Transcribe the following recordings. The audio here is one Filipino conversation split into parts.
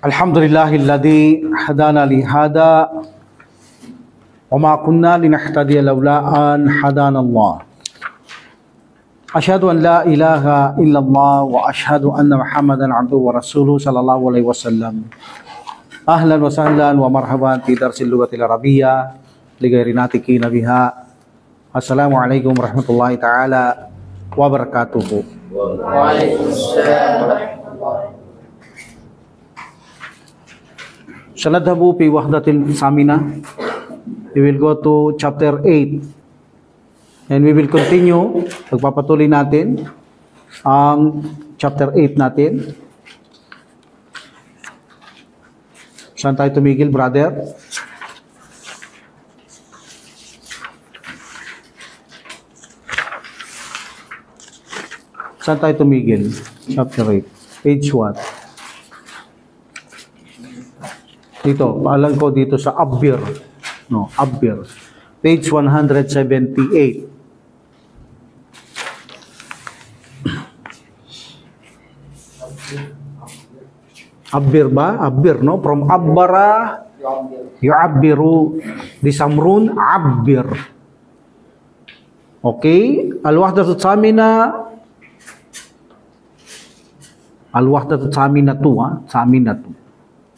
Alhamdulillahilladzi hadana li hada wa ma kunna linahtadiya laula an hadana Allah. Asyhadu an la ilaha illallah wa asyhadu anna Muhammadan abduhu wa rasuluhu sallallahu alaihi wasallam. Ahlan wa sahlan wa marhaban fi darsil lughatil arabiyyah li ghairi natiqina biha. Assalamualaikum warahmatullahi taala wabarakatuh. Waalaikumsalam. Sanadhabu fi wahdatil samina. We will go to chapter 8 and we will continue. Pagpapatuloy natin ang chapter 8 natin. Saan tayo tumigil, brother? Saan tayo tumigil? Chapter 8. Page what? Dito, paalam ko dito sa Abbir. No, Abbir. Page 178. Abbir ba? Abbir, no? From Abbara, yu'abbiru. Di Samrun, Abbir. Okay? Al-Wahdatut Samina. Al-Wahdatut Samina 2, ha? Samina 2.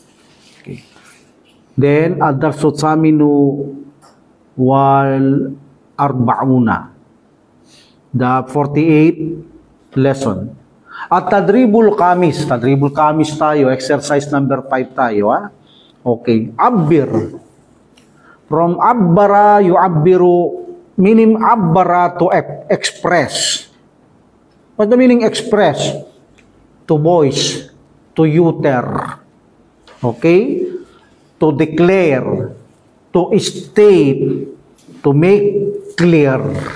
Then, ad-darsut saminu wal arba'una. The 48th lesson. At tadribul kamis. Tadribul kamis tayo. Exercise number 5 tayo. Ha? Okay. Abbir. From abbara, yu'abbiru. Meaning abbara to express. What's the meaning express? To voice. To utter. Okay? To declare, to state, to make clear.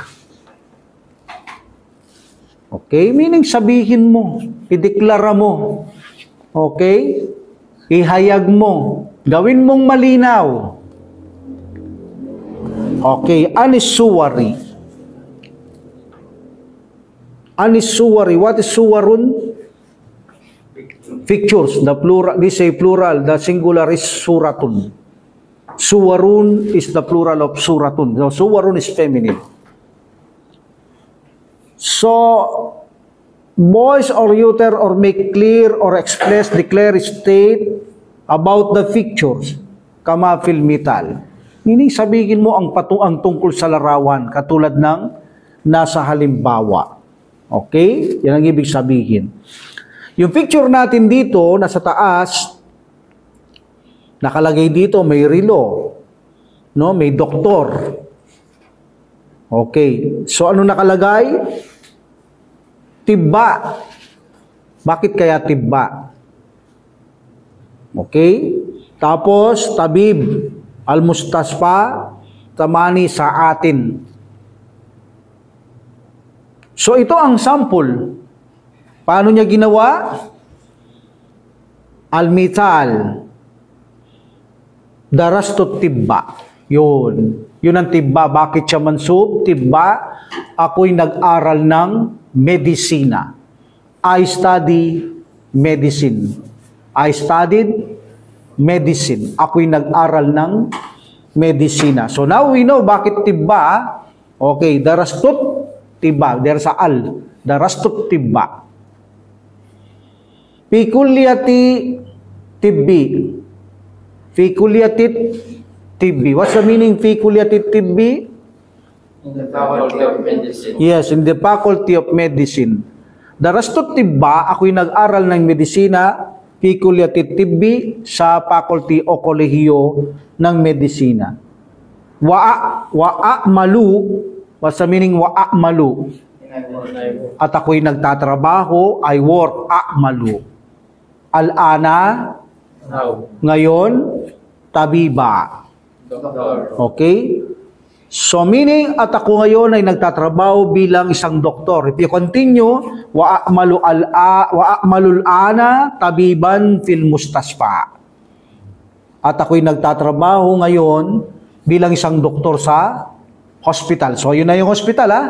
Okay? Meaning sabihin mo, ideklara mo. Okay? Ihayag mo. Gawin mong malinaw. Okay? Anis-suwari. Anis-suwari. What is suwarun? Pictures, the plural, this is a plural, the singular is suratun. Suwarun is the plural of suratun. So, suwarun is feminine. So, voice or utter or make clear or express, declare, state about the pictures. Kama fil mital. Meaning, sabihin mo ang tungkol sa larawan, katulad ng nasa halimbawa. Okay? Yan ang ibig sabihin. Yung picture natin dito, nasa taas, nakalagay dito, may relo, no? May doktor. Okay. So, ano nakalagay? Tibba. Bakit kaya tibba? Okay. Tapos, tabib, al-mustasfa, tamani sa atin. So, ito ang sample. Paano niya ginawa? Al-mital. Darastut tibba. Yun. Yun ang tibba. Bakit siya mansub? Tibba. Ako'y nag-aral ng medisina. I study medicine. I studied medicine. Ako'y nag-aral ng medisina. So now we know bakit tibba. Okay. Darastut tibba. There's a al. Darastut tibba. Fi kulliyati tibbi. Fi kulliyati tibbi. What's the meaning fi kulliyati tibbi? In the faculty of medicine. Yes, in the faculty of medicine. Darastut tibba, ako'y nag-aral ng medisina, fi kulliyati tibbi, sa faculty o kolehiyo ng medisina. Wa'a'malu, what's the meaning wa'a'malu? At ako'y nagtatrabaho, I work, a'malu. Al-ana, ngayon, tabiba. Okay? So meaning, at ako ngayon ay nagtatrabaho bilang isang doktor. If you continue, wa'a'malul ana, tabiban fil mustasfa. At ako'y nagtatrabaho ngayon bilang isang doktor sa hospital. So yun na yung hospital, ha?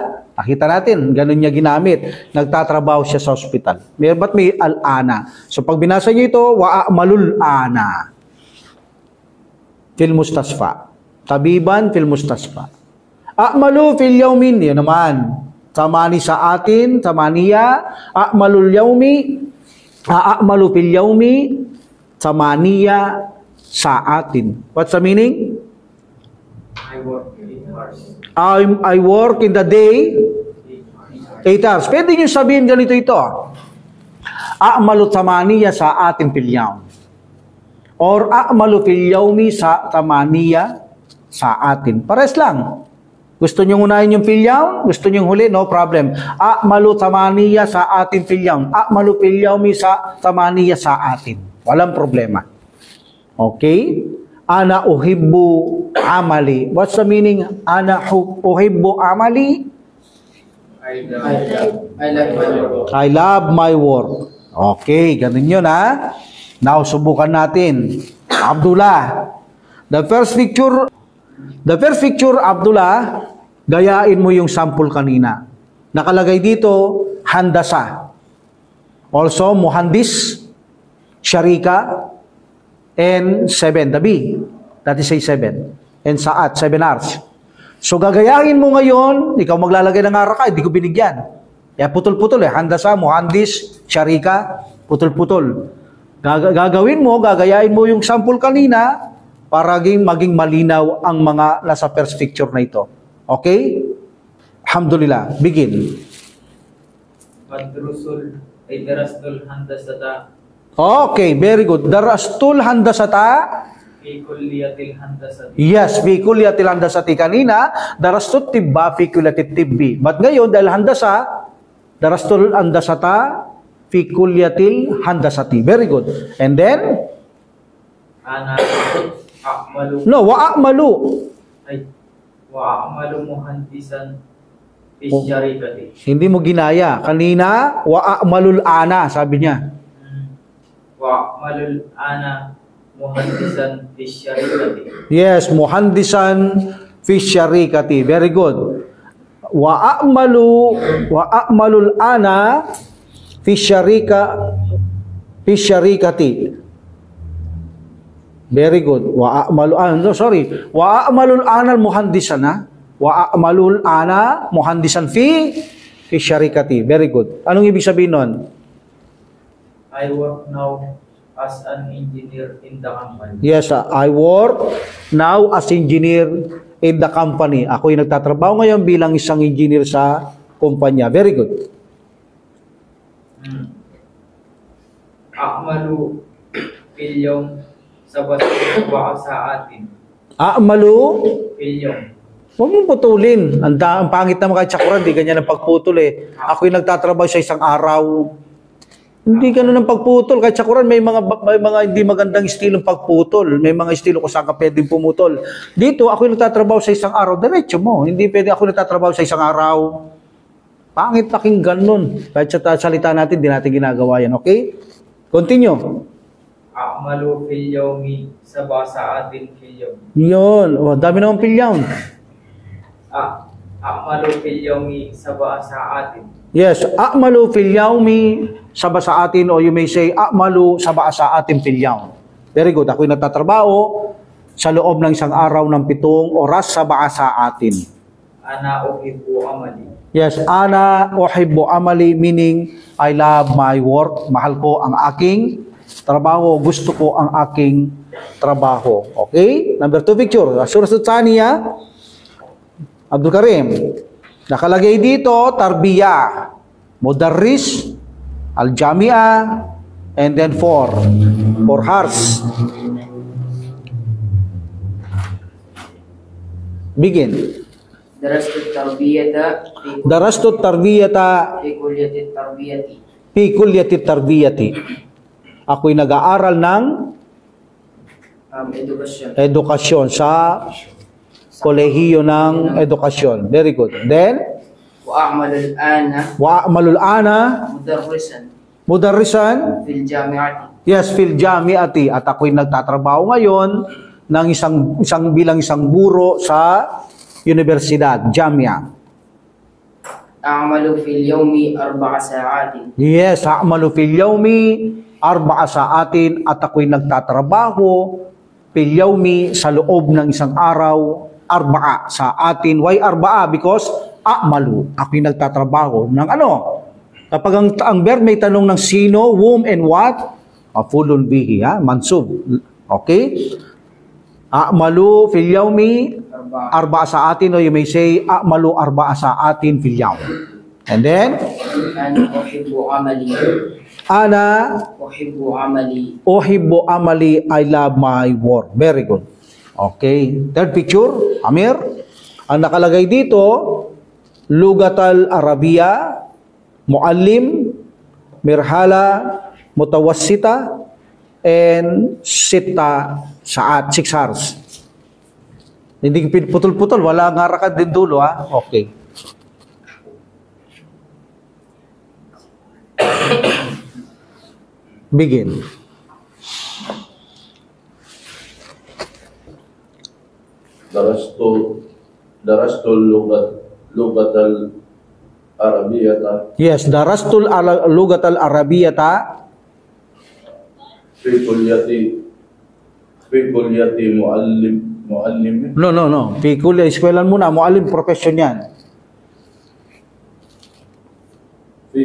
Nakita natin, ganun niya ginamit. Nagtatrabaho siya sa ospital. Ba't may al-ana? So pag binasa niyo ito, wa'amalul ana. Fil mustasfa. Tabiban fil mustasfa. A'malu fil yawmin. Yan naman. Tamani sa atin, tamaniya. A'malul yawmi. A'malu fil yawmi. Tamaniya sa atin. What's the meaning? I work 8 hours. I work in the day 8 hours. Pwede nyo sabihin ganito ito. A'malu tamaniya sa atin fil yawm. Or a'malu fil yawmi sa tamaniya sa atin. Pares lang. Gusto nyo unahin yung fil yawm? Gusto nyo huli? No problem. A'malu tamaniya sa atin fil yawm. A'malu fil yawmi sa tamaniya sa atin. Walang problema. Okay? Ana uhibbu amali. What's the meaning? Ana uhibbu amali? I love my work. I love my work. Okay, ganun yun ha. Now, subukan natin. Abdullah. The first picture, Abdullah, gayain mo yung sample kanina. Nakalagay dito, handasa. Also, muhandis, syarika, and 7, the B. That is say 7. And saat, 7 hours. So, gagayahin mo ngayon, ikaw maglalagay ng araka, hindi ko binigyan. Kaya putol-putol eh. Handasa, muhandis, syarika, putol-putol. Gagawin mo, gagayahin mo yung sample kanina para maging malinaw ang mga nasa first picture na ito. Okay? Alhamdulillah. Begin. Darastul handasata Okay, very good. Darastul handasata. fi kulliyatil handasati. Yes, fi kulliyatil handasati kanina. Darastut tibba fi kulliyatil tibbi. But ngayon, dahil handasa, darastul handasata fi kulliyatil handasati. Very good. And then? Ana a'malu. No, wa'amalu. Ay, wa'amalu muhandisan fi syarikati. Hindi mo ginaya. Kanina, wa'amalul ana, sabi niya. Wa'amalul ana muhandisan fi syarikati. Yes, muhandisan fi syarikati. Very good. Wa'amalul ana fi syarikati. Very good. Wa'amalul ana muhandisan ha. Wa'amalul ana muhandisan fi syarikati. Very good. Anong ibig sabihin nun? I work now as an engineer in the company. Yes, I work now as engineer in the company. Ako'y nagtatrabaho ngayon bilang isang engineer sa kumpanya. Very good. A'malu fil yawm sab'a sa'atin. A'malu? Fil yawm. Huwag mong putulin. Ang pangit naman kahit Chakuran, di ganyan ang pagputol eh. Ako'y nagtatrabaho sa isang araw. Hindi ganun ang pagputol. Kahit Chakuran, may mga hindi magandang estilong pagputol. May mga estilo kung saan ka pwedeng pumutol. Dito, ako'y nagtatrabaho sa isang araw. Diretso mo. Hindi pwede ako nagtatrabaho sa isang araw. Pangit pakinggan nun. Kahit sa salita natin, di natin ginagawa yan. Okay? Continue. A'malu fil yawmi sab'a sa'atin fil yawm. Yun. O, dami naman pilyaw. A'malu fil yawmi sab'a sa'atin. Yes. A'malu fil yawmi sab'a sa'atin, o you may say, a'malu sab'a sa'atin fil yawm. Very good. Ako'y nagtatrabaho sa loob ng isang araw ng 7 oras sab'a sa'atin. Ana uhibbu amali. Yes, ana uhibbu amali, meaning I love my work. Mahal ko ang aking trabaho. Gusto ko ang aking trabaho. Okay? Number 2 picture. Surah Tsaniya. Abdul Karim. Nakalagay dito, tarbiyah, mudarris, al-jami'ah, and then 4 hours. Begin. Darastu tarbiyata fi kulliyatit tarbiyati. fi kulliyatit tarbiyati. Ako'y nag-aaral ng edukasyon sa kolehiyo ng edukasyon. Very good. Then, wa'amalul ana mudarrisan fil jami'ati. yes, fil jami'ati. At ako'y nagtatrabaho ngayon ng bilang isang guro sa universidad, jamia. أعمل في اليوم 4 ساعات. Yes, a'malu fil yawmi 4 saatin at ako'y nagtatrabaho fil yawmi sa loob ng isang araw 4 saatin. Why 4? Because a'malu, ako'y nagtatrabaho ng ano? Kapag ang verb may tanong ng sino, whom, and what, mafulun bihi, ha? Mansub. Okay? A'malu fil yawmi 4 saatin, or you may say, a'malu 4 saatin fil yawm. And then, أنا أحب عملي. ana أحب عملي. uhibbu amali, I love my work. Very good. Okay. Third picture, Amir. Ang nakalagay dito, lugatal Arabiya, muallim, mirhala, mutawassita, and sita saat, 6 hours. Hindi putol-putol, wala nga rakad din dulo, ha? Okay. Begin. Darastul lugatal arabiyata Yes, darastul lugat al-arabiyata fi kulliyati muallim. No. Fi kulli, eskwelahan muna, muallim, profession yan. fi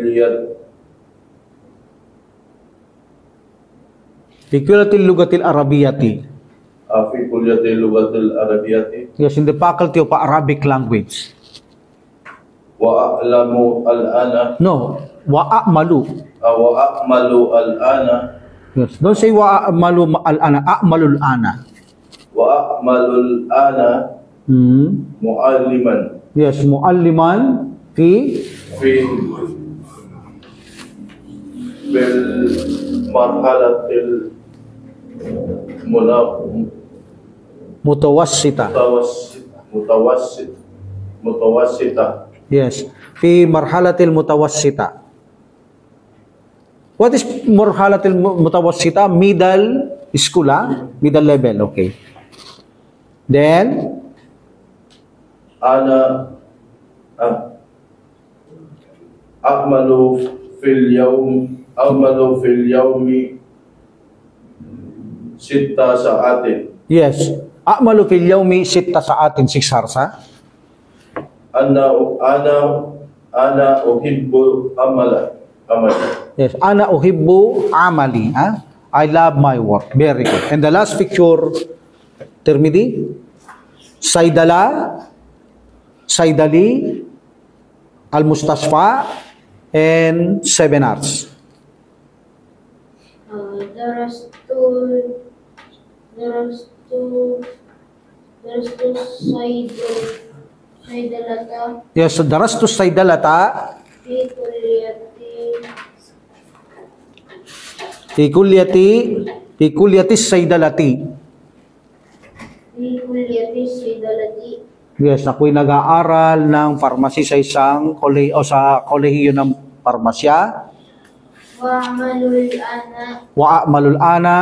Fi lugatil arabiyati. kulliyati lugatil arabiyati Yes, in the faculty of Arabic language. wa a'lamu al-ana No, wa a'malu. wa a'malu al-ana Yes, don't say wa a'malu al-ana, a'malu al-ana. wa a'malu al-ana mualliman Yes, mualliman fi bil marhalatil mutawassita. mutawassita Yes, fi marhalatil mutawassita. What is marhalatil mutawassita? Middle school, middle level, okay. Then, ana a'malu fil yawmi 6 saatin yes, a'malu fil yawmi 6 saatin, 6 hours, ha? ana uhibbu amali. Yes, ana uhibbu amali, ha? I love my work. Very good. And the last picture, Tirmidhi, Saydali, Al-Mustasfa, and 7 hours. Darastu Saydalata Yes, so darastu Saydalata fi fi kulliyati Saydalati. Saydalati. Yes, ako'y nag-aaral ng pharmacy sa isang sa kolehiyo ng parmasya. Wa amalul ana Wa a'malul ana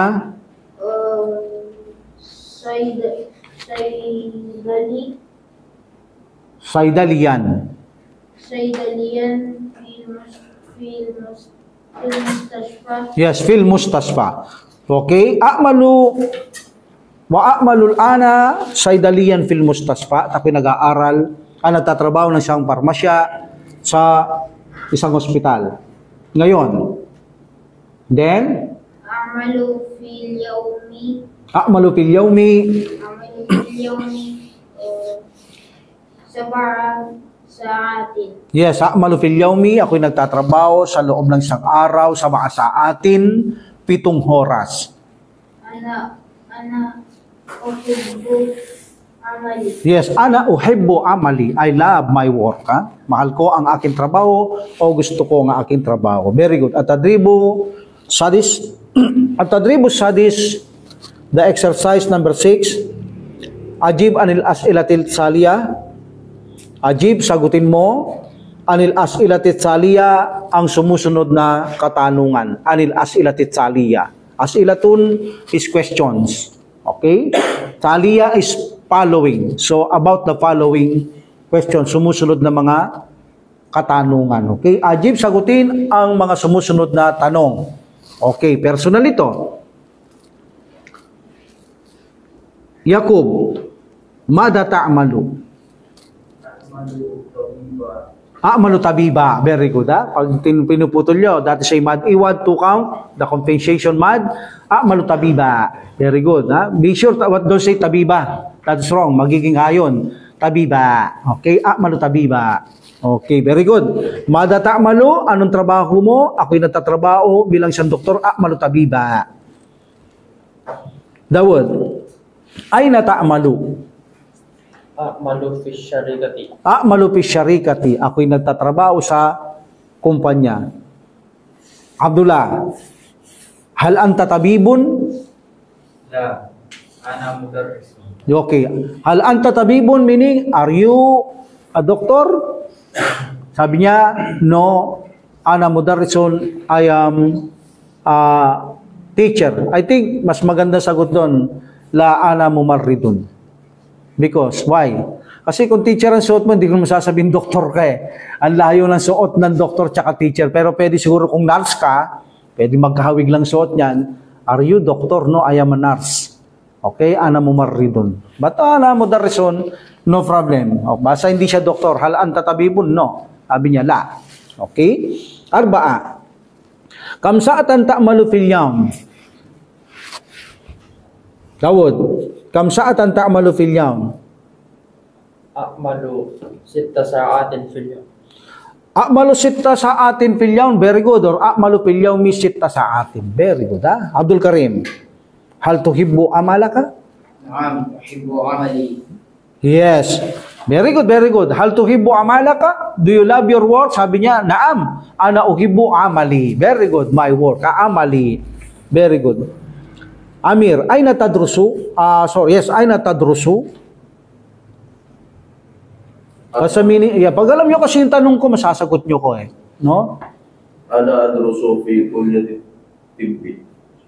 Saydaliyan. Saydaliyan fil mustasfa. Yes, fil mustasfa. Okay, wa a'malul ana saydaliyan fil mustasfa. Ako'y nag-aaral, nagtatrabaho ng isang parmasya sa isang ospital. Ngayon, then, A'malu fil yawmi a'malu fil yawmi sab'a sa'atin. Yes, a'malu fil yawmi, ako'y nagtatrabaho sa loob ng isang araw sa mga saatin, 7 oras. Ana uhibbu amali. Yes, ana uhibbu amali. I love my work. Ha? Mahal ko ang aking trabaho o gusto ko ang aking trabaho. Very good. At-tadribu sadis, the exercise number 6. Ajib anil as'ilatil saliyah. Ajib, sagutin mo. Anil as'ilatil saliyah, ang sumusunod na katanungan. Anil as'ilatil saliyah. As'ilatun is questions. Okay? Saliyah is following. So, about the following questions, sumusunod na mga katanungan. Okay? Ajib, sagutin ang mga sumusunod na tanong. Okay, personal ito. Yakub, mada ta'malu? A'malu tabiba. Very good, ha? Pag pinuputol nyo, that is a mad. You want to count the compensation mad? A'malu tabiba. Very good, ha? Be sure, don't say tabiba. That's wrong. Magiging hayon. Tabiba. Okay, a'malu tabiba. Okay, very good. Mada ta'malu? Anong trabaho mo? Ako'y nagtatrabaho bilang isang doktor. A'malu tabiba. Dawud, ayna ta'malu? A'malu fi syarikati. A'malu fi syarikati. Ako'y nagtatrabaho sa kumpanya. Abdullah, hal anta tabibun? La. Ana mudarris. Okay. Hal anta tabibun meaning, are you a doctor? Sabi niya, no. Ana mudarrisun, I am a teacher. I think mas maganda sagot doon, la ana mumarridun. Because, why? Kasi kung teacher ang suot mo, hindi ko masasabihin doktor ka eh. Ang layo ng suot ng doktor tsaka teacher. Pero pwede siguro kung nurse ka, pwede magkahawig lang suot niyan. Are you doctor? No, I am a nurse. Okay? Ana mumarridun. But ana mudarrisun, no problem. O, basta hindi siya doktor. Hal anta tabibun? No. Sabi niya, la. Okay? Arba'a. Kam sa'atan ta'malu fil yawm? Dawud, kam sa'atan ta'malu fil yawm? A'malu 6 sa'atin fil yawm. A'malu 6 sa'atin fil yawm. Very good. Or a'malu fil yawmi 6 sa'atin. Very good, ha? Abdul Karim, hal tuhibbu amalaka? نعم أحب عملي. Yes. Very good, very good. Hal tuhibbu amalaka? Do you love your work? Sabi niya, naam. Ana uhibbu amali. Very good, my work. Amali. Very good. Amir, ayna tadrusu? Yes, ayna tadrusu? Sa pag alam nyo kasi yung tanong ko, masasagot nyo ko eh. No? Ana adrusu fi kulliyati tibbi.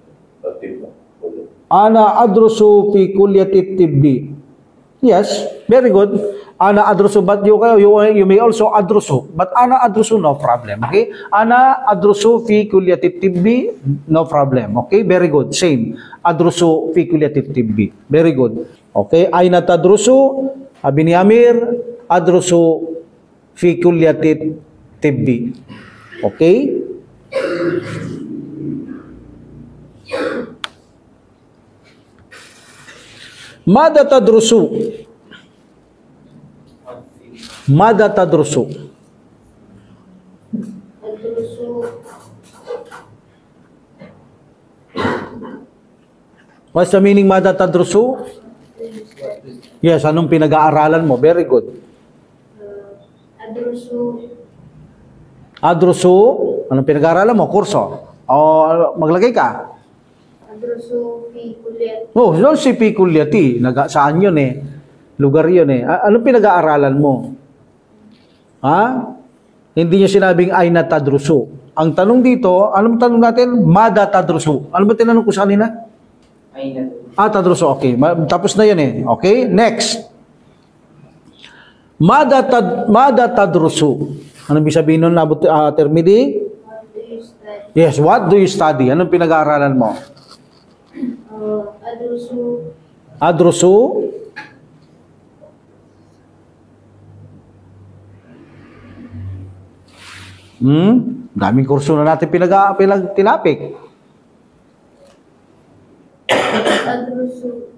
Ana adrusu fi kulliyati tibbi. Yes, very good. Ana adrusu, but you may also adrusu. But ana adrusu, no problem. Okay? Ana adrusu fi kulliyati tibbi, no problem. Okay? Very good. Same. Adrusu fi kulliyati tibbi. Very good. Okay? Ayna tadrusu? Sabi ni Amir, adrusu fi kulliyati tibbi. Okay? Mada tadrusu? Mada tadrusu? Adrusu What's the meaning mada tadrusu? Yes, anong pinag-aaralan mo? Very good. Adrusu Adrusu, anong pinag-aaralan mo? Kurso. O maglagay ka? Adrusu fi kulliyat Oh, don't say fi kulliyati. Saan yun eh? Lugar yun eh. Anong pinag-aaralan mo? Ha? Hindi niya sinabing ayna tadrusu. Ang tanong dito, anong tanong natin? Mada tadrusu. Ano ba tinanong ko sa kanina? أين Tadrusu, okay. Tapos na yun eh. Okay, next. Mada tadrusu. Anong ibig sabihin nun, Termidi? What do you study? Yes, what do you study? Anong pinag-aaralan mo? Adrusu Adrusu? Daming kurso na natin tinapik. Adrusu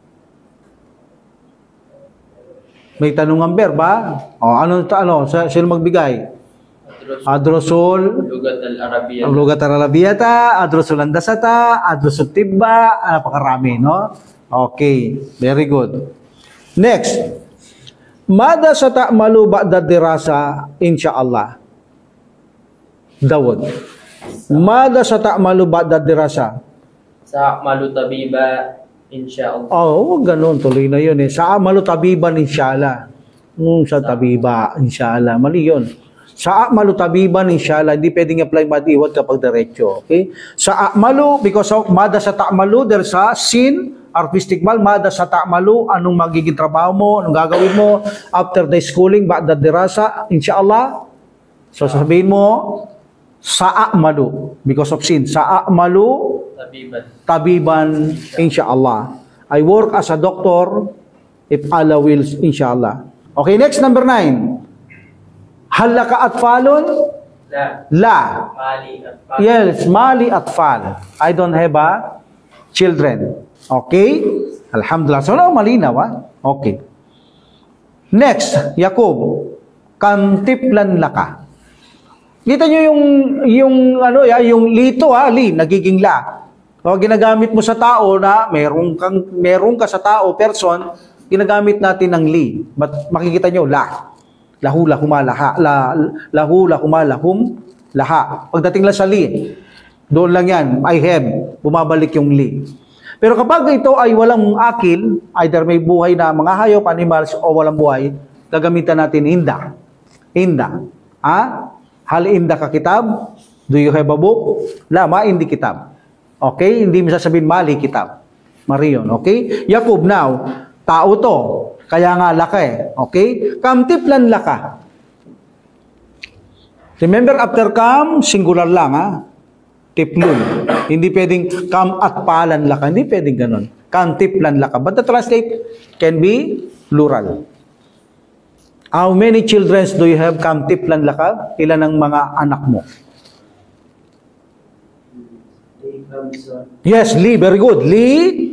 May tanong ang ba? O, sino magbigay? Adrusul, Lugat al-Arabiya. ang lugat al-Arabiyata, adrusul andasata, adrusul tibba, napakarami, no? Okay, very good. Next, mada sa ta'malu ba'da dirasa, insyaallah. Dawud. Mada sa ta'malu ba'da dirasa? Sa'malu tabiba insyaallah. Oh, ganun, tuloy na yun eh. Sa amalu tabiban, inshallah. Sa tabiba, inshallah. Mali yun. Sa amalu tabiban, inshallah. Hindi pwedeng apply madiwad kapag diretso. Okay? Sa amalu, because of mada sa ta'malu, there's a sin, artistic mal, mada sa ta'malu, anong magiging trabaho mo, anong gagawin mo after the schooling, ba'da dirasa, inshallah. So sasabihin mo, sa'amalu, because of sin. Sa'amalu, Tabiban. tabiban, inshallah. I work as a doctor, if Allah wills, inshallah. Okay, next, number 9. Hal laka atfalun? La. La. Mali at pa. Yes, mali atfal. I don't have children. Okay? Alhamdulillah. So, malinaw, ha? Okay. Next, Yakub. Kam tiplan laka. Kita nyo yung lito, ha? Li, nagiging la. O, ginagamit mo sa tao na meron ka sa tao, person, ginagamit natin ng li. But makikita nyo, la. Lahu, lahuma, laha. Lahu, lahuma, lahum, laha. Pagdating lang sa li, doon lang yan, I have, bumabalik yung li. Pero kapag ito ay walang akil, either may buhay na mga hayop, animals, o walang buhay, gagamitan natin inda. Inda. Hal inda ka kitab? Do you have a book? La, ma indi kitab. Okay? Hindi mo sasabihin mali kitab. Marion. Okay? Yakub, now, tao to. Kaya nga laka eh. Okay? Kam tiplan laka. Remember, after kam, singular lang ha. Tiplun. Hindi pwedeng kam at palan laka. Hindi pwedeng ganun. Kam tiplan laka. But the translate can be plural. How many children do you have? Kam tiplan laka? Ilan ang mga anak mo? Yes, Li. Very good. Li.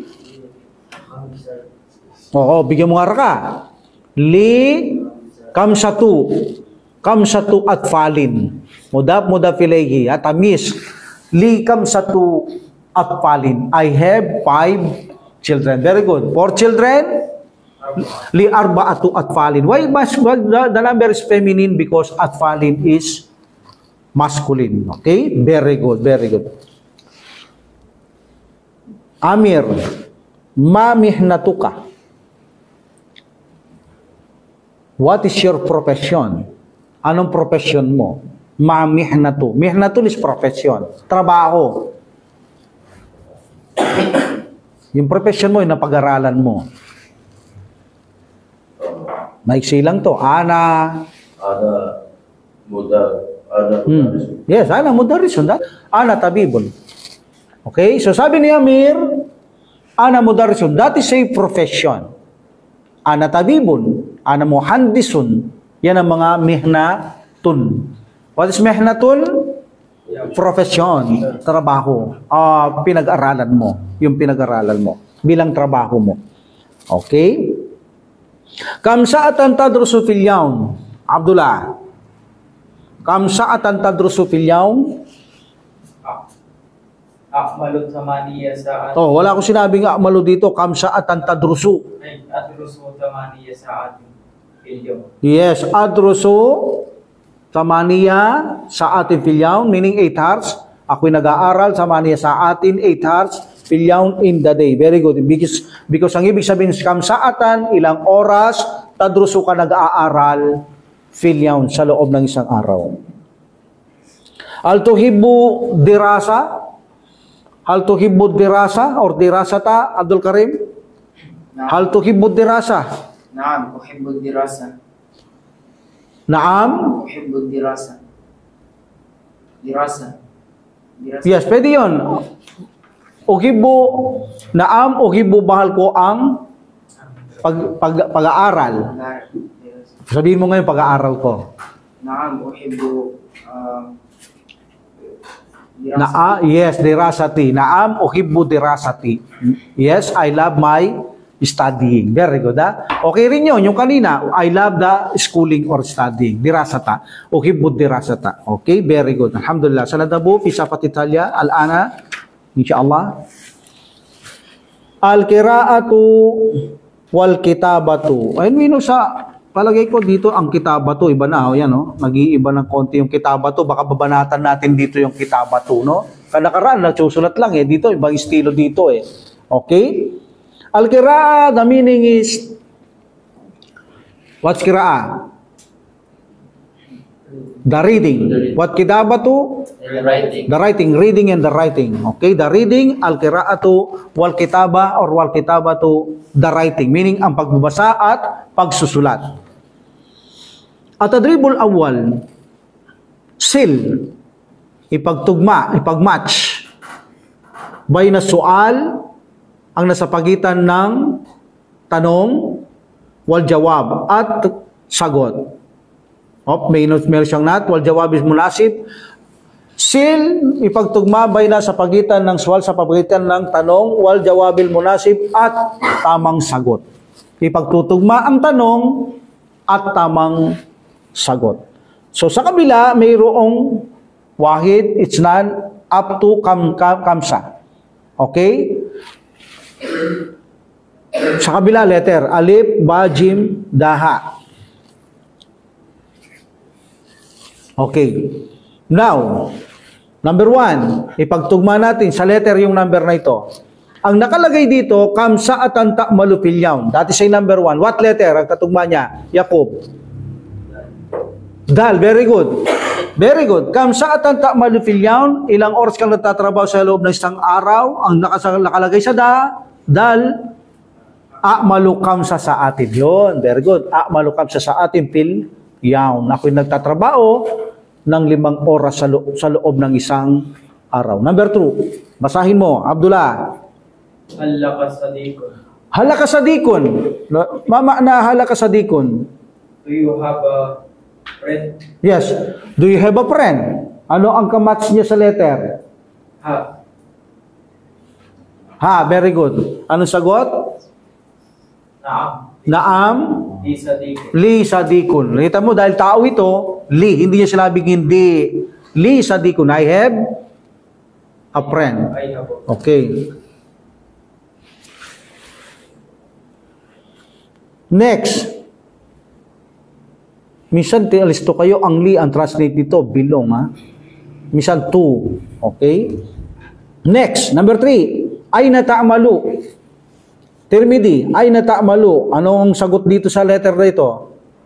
Oo, bigyan mo nga raka. Li. Kam satu. Kam satu at falin. Mudaf ilayhi. At amis. Li kam satu at falin. I have 5 children. Very good. 4 children. Li arba'atu at falin. Why the number is feminine? Because at falin is masculine. Okay? Very good. Very good. Amir, ma mihnatuka? What is your profession? Anong profession mo? Ma mihnatu. Mihnatu is profession. Trabaho. Yung profession mo, yung napag-aralan mo. Maiksi lang to. Ana mudarrisun. Yes, ana mudarrisun. Ana tabibun. Okay? So sabi ni Amir, ana mudarrisun. That is a profession. Ana tabibun. Ana muhandisun. Yan ang mga mihnatun. What is mihnatun? Profession. Trabaho. Pinag-aralan mo. Yung pinag-aralan mo. Bilang trabaho mo. Okay? Kam sa'atan tadrusu fil yawm? Abdullah. Kam sa'atan tadrusu fil yawm? Akmalun samaniya sa'at. Oh, wala akong sinabing akmalu dito. Kam sa'atan tadrusu. Adrusu samaniya sa'at. Yes, adrusu samaniya sa'atin fil yawm, meaning 8 hours. Ako'y nag-aaral samaniya sa'atin 8 hours fil yawm in the day. Very good. Because ang ibig sabihin kam sa'atan, ilang oras, tadrusu ka nag-aaral fil yawm sa loob ng isang araw. Hal tuhibbu dirasa? Hal tuhibbu dirasa or dirasata, Abdul Karim? Hal tuhibbu dirasa? نعم أحب الدراسة. Naam? أحب الدراسة. دراسة. Yes, pwede yun. Uhibbu, naam, uhibbu, bahal ko ang pag-aaral. Sabihin mo ngayon pag-aaral ko. نعم أحب دراسة. Yes, dirasati. Naam, uhibbu dirasati. Yes, I love my studying. Very good, ha? Okay rin yun. Yung kanina, I love the schooling or studying. Dirasata. Uhibbu dirasata. Okay, very good. Alhamdulillah. Saladabu, fi safat Italia, al-ana, insyaAllah. Al-qira'atu wal-kitabatu. Ayun, sa palagay ko dito, ang kitabatu, iba na, yan, no? Nag-iiba ng konti yung kitabatu. Baka babanatan natin dito yung kitabatu, no? Kanakaraan, nagsusulat lang, eh. Dito, ibang estilo dito, eh. Okay? Al-qira'a, the meaning is, what's qira'a? The reading. What kitabatu? The writing. Reading and the writing. Okay, the reading, al-qira'atu, wal-kitaba or wal-kitabatu, the writing. Meaning, ang pagbabasa at pagsusulat. At tadribul awwal, Sil, ipagtugma, ipagmatch. Bayna sual, ang nasa pagitan ng tanong, wal jawab, at sagot. Meron siyang not, wal jawab is munasib. Sil, ipagtugma bayna sa pagitan ng sual, sa pagitan ng tanong, wal jawabil munasib, at tamang sagot. Ipagtutugma ang tanong at tamang sagot. So sa kabila, mayroong wahid, it's not up to kamsa. Okay? Sa kabila, letter, alif, ba, jim, daha. Okay. Now, number 1, ipagtugma natin sa letter yung number na ito. Ang nakalagay dito, kamsa at anta malupilyawn. That is say number 1. What letter ang katugma niya? Yakub. Dal, very good. Very good. Kamsa at anta malupilyawn, ilang oras kang nagtatrabaho sa loob ng isang araw, ang nakalagay sa dal, a'malukamsa sa atin. Yun, very good. A'malukamsa sa atin, pilyawn. Ako'y nagtatrabaho ng 5 oras sa loob ng isang araw. Number 2, basahin mo, Abdullah. Halaka sadikun. Halaka sadikun. Mama na halaka sadikun. Do you have a friend? Yes. Do you have a friend? Ano ang kamatch niya sa letter? Ha. Ha, very good. Anong sagot? Naam. Naam. Di sadikun. Li sadikun. Nakita mo, dahil tao ito, li. Hindi niya sinabing hindi. Li sadikun. I have a friend. I have a Okay. Next. Minsan, listo kayo, ang li, ang translate dito, belong, ha? Minsan, to. Okay? Next, number 3. Ay nata'amalu. Tirmidhi, ay nata'amalu. Anong sagot dito sa letter na ito?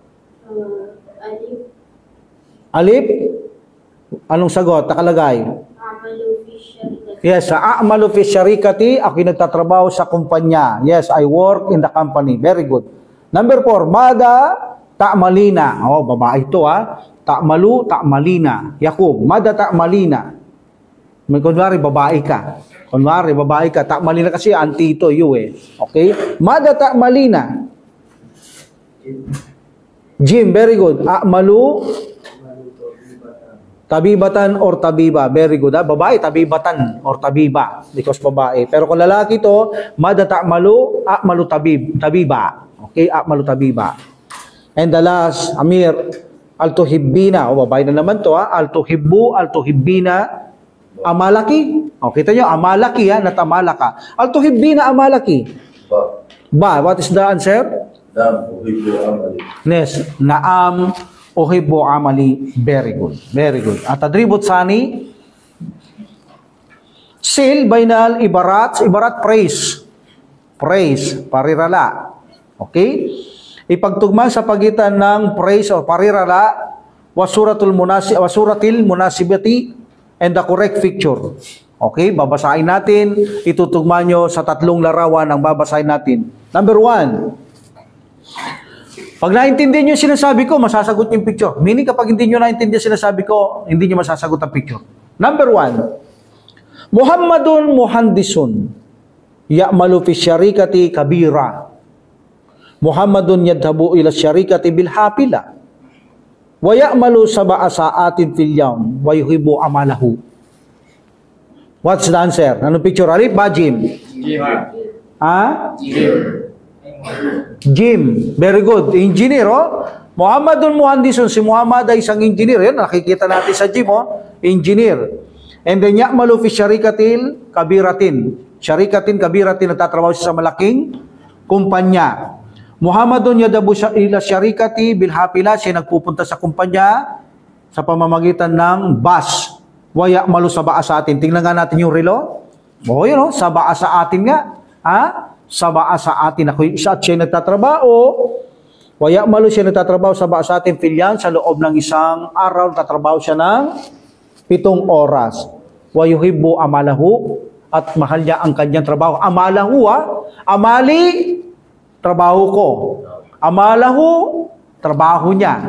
Alif. Alif? Anong sagot? Nakalagay? Amalu fi syarikati. Yes, sa a'malu fi syarikati, ako'y nagtatrabaho sa kumpanya. Yes, I work in the company. Very good. Number 4, mada ta'malina. Oh, babae ito, ha? Ta'malu, ta'malina. Yakub, mada ta'malina. May kunwari, babae ka. Kunwari, babae ka. Ta'malina kasi, anti ito, you eh. Okay? Mada ta'malina. Jim, very good. A'malu, tabibatan or tabiba. Very good, ha? Babae, tabibatan or tabiba. Because babae. Pero kung lalaki ito, mada ta'malu, a'malu tabiba. Okay? A'malu tabiba. And the last, Amir, al-tuhibbina. O, babae na naman to, ha? Al-tuhibbu, al-tuhibbina, amalaki. O, kita nyo, amalaki, ha? Natamalaka. Al-tuhibbina, amalaki. Ba, what is the answer? Naam, uhibbu amali. Yes, naam, uhibbu amali. Very good. Very good. At adribut sani, sil, bainal, ibarat, ibarat, praise. Praise, parirala. Okay? Ipagtugma sa pagitan ng praise o parirala, wasuratil munasibati, and the correct picture. Okay, babasahin natin, itutugma nyo sa 3 larawan ang babasahin natin. Number 1, pag naintindihan nyo yung sinasabi ko, masasagot yung picture. Meaning kapag hindi nyo naintindihan yung sinasabi ko, hindi nyo masasagot ang picture. Number 1, Muhammadun muhandisun, ya'malu fi syarikati kabira. Muhammadun yadhabu ila syarikati bil hafila. Wa ya'malu sab'a sa'atin fil yawm wa yuhibbu amalahu. What's the answer? Anong picture? Alif ba, Jim? Jim. Ha? Jim. Jim. Very good. Engineer, oh. Muhammadun muhandisun. Si Muhammad ay isang engineer. Yan, nakikita natin sa Jim, oh. Engineer. And then ya'malu fi syarikatil kabiratin. Syarikatin, kabiratin, nagtatrabaho siya sa malaking kumpanya. Muhammadun yadabu ila syarikati bil hafila, siya nagpupunta sa kumpanya sa pamamagitan ng bus. Wa ya'malu sab'a sa atin. Tingnan nga natin yung relo. Oh, yun oh, sab'a sa atin nga. Ha? Sab'a sa atin. Ako siya nagtatrabaho. Wa ya'malu, siya nagtatrabaho sab'a sa atin filyan, sa loob ng isang araw tatrabaho siya ng 7 oras. Wa yuhibbu amalahu, at mahal niya ang kanyang trabaho. Amalahu, ha? Amali, trabaho ko. Amalahu, trabaho niya.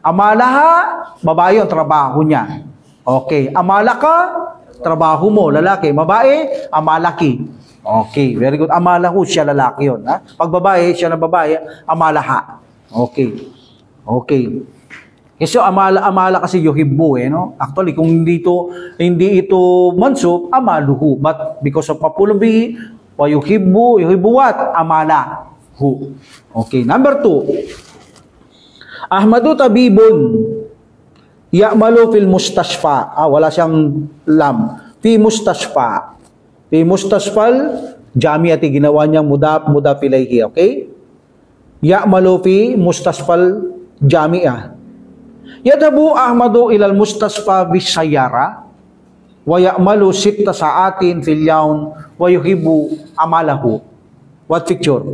Amalaha, babae ang trabaho niya. Okay. Amala ka, trabaho mo, lalaki. Babae, amalaki. Okay, very good. Amalahu, siya lalaki yun. Ha? Pag babae, siya na babae, amalaha. Okay. Okay. Kasi amala kasi yuhibbu, no? Actually, kung hindi ito mansub, amaluhu. But because of mapulubi, wa yuhibbu what? Amalahu. Okay, number 2. Ahmadu tabibun ya'malu fil mustashfa. Wala siyang lam. Fi mustashfa. Fi mustashfal jami'ati, ginawa niyang mudaf ilayhi, okay? Ya'malu fi mustashfal jami'ah. Yadhabu Ahmadu ilal mustashfa bisayyara wa ya'malu 6 sa'atin fil yawm wa yuhibbu amalahu. What picture?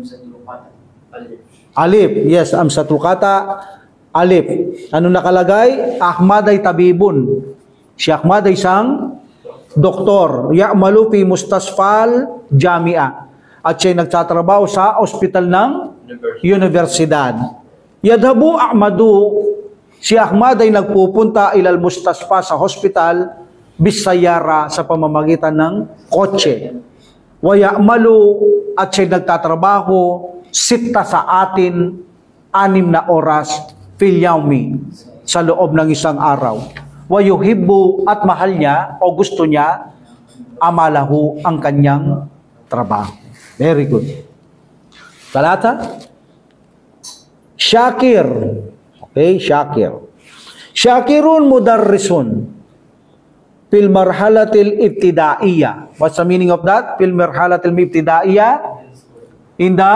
Alif. Yes, amsatul kata alif. Ano nakalagay? Ahmad ay tabibun. Si Ahmad ay isang doktor. Ya'malu fi mustashfal jami'a. At siya nagtatrabaho sa ospital ng universidad. Yadhabu Ahmadu, si Ahmad ay nagpupunta ilal mustashfa sa hospital bisayara sa pamamagitan ng kotse. Wa ya'malu, at siya nagtatrabaho 6 sa atin 6 na oras fil yawmi, sa loob ng isang araw. Wa yuhibbu, at mahal niya o gusto niya amalahu, ang kanyang trabaho. Very good. Talata? Shakir. Okay, Shakir. Shakirun mudarrisun fil marhalatil ibtidaiyah. What's the meaning of that? Fil marhalatil ibtidaiyah? In the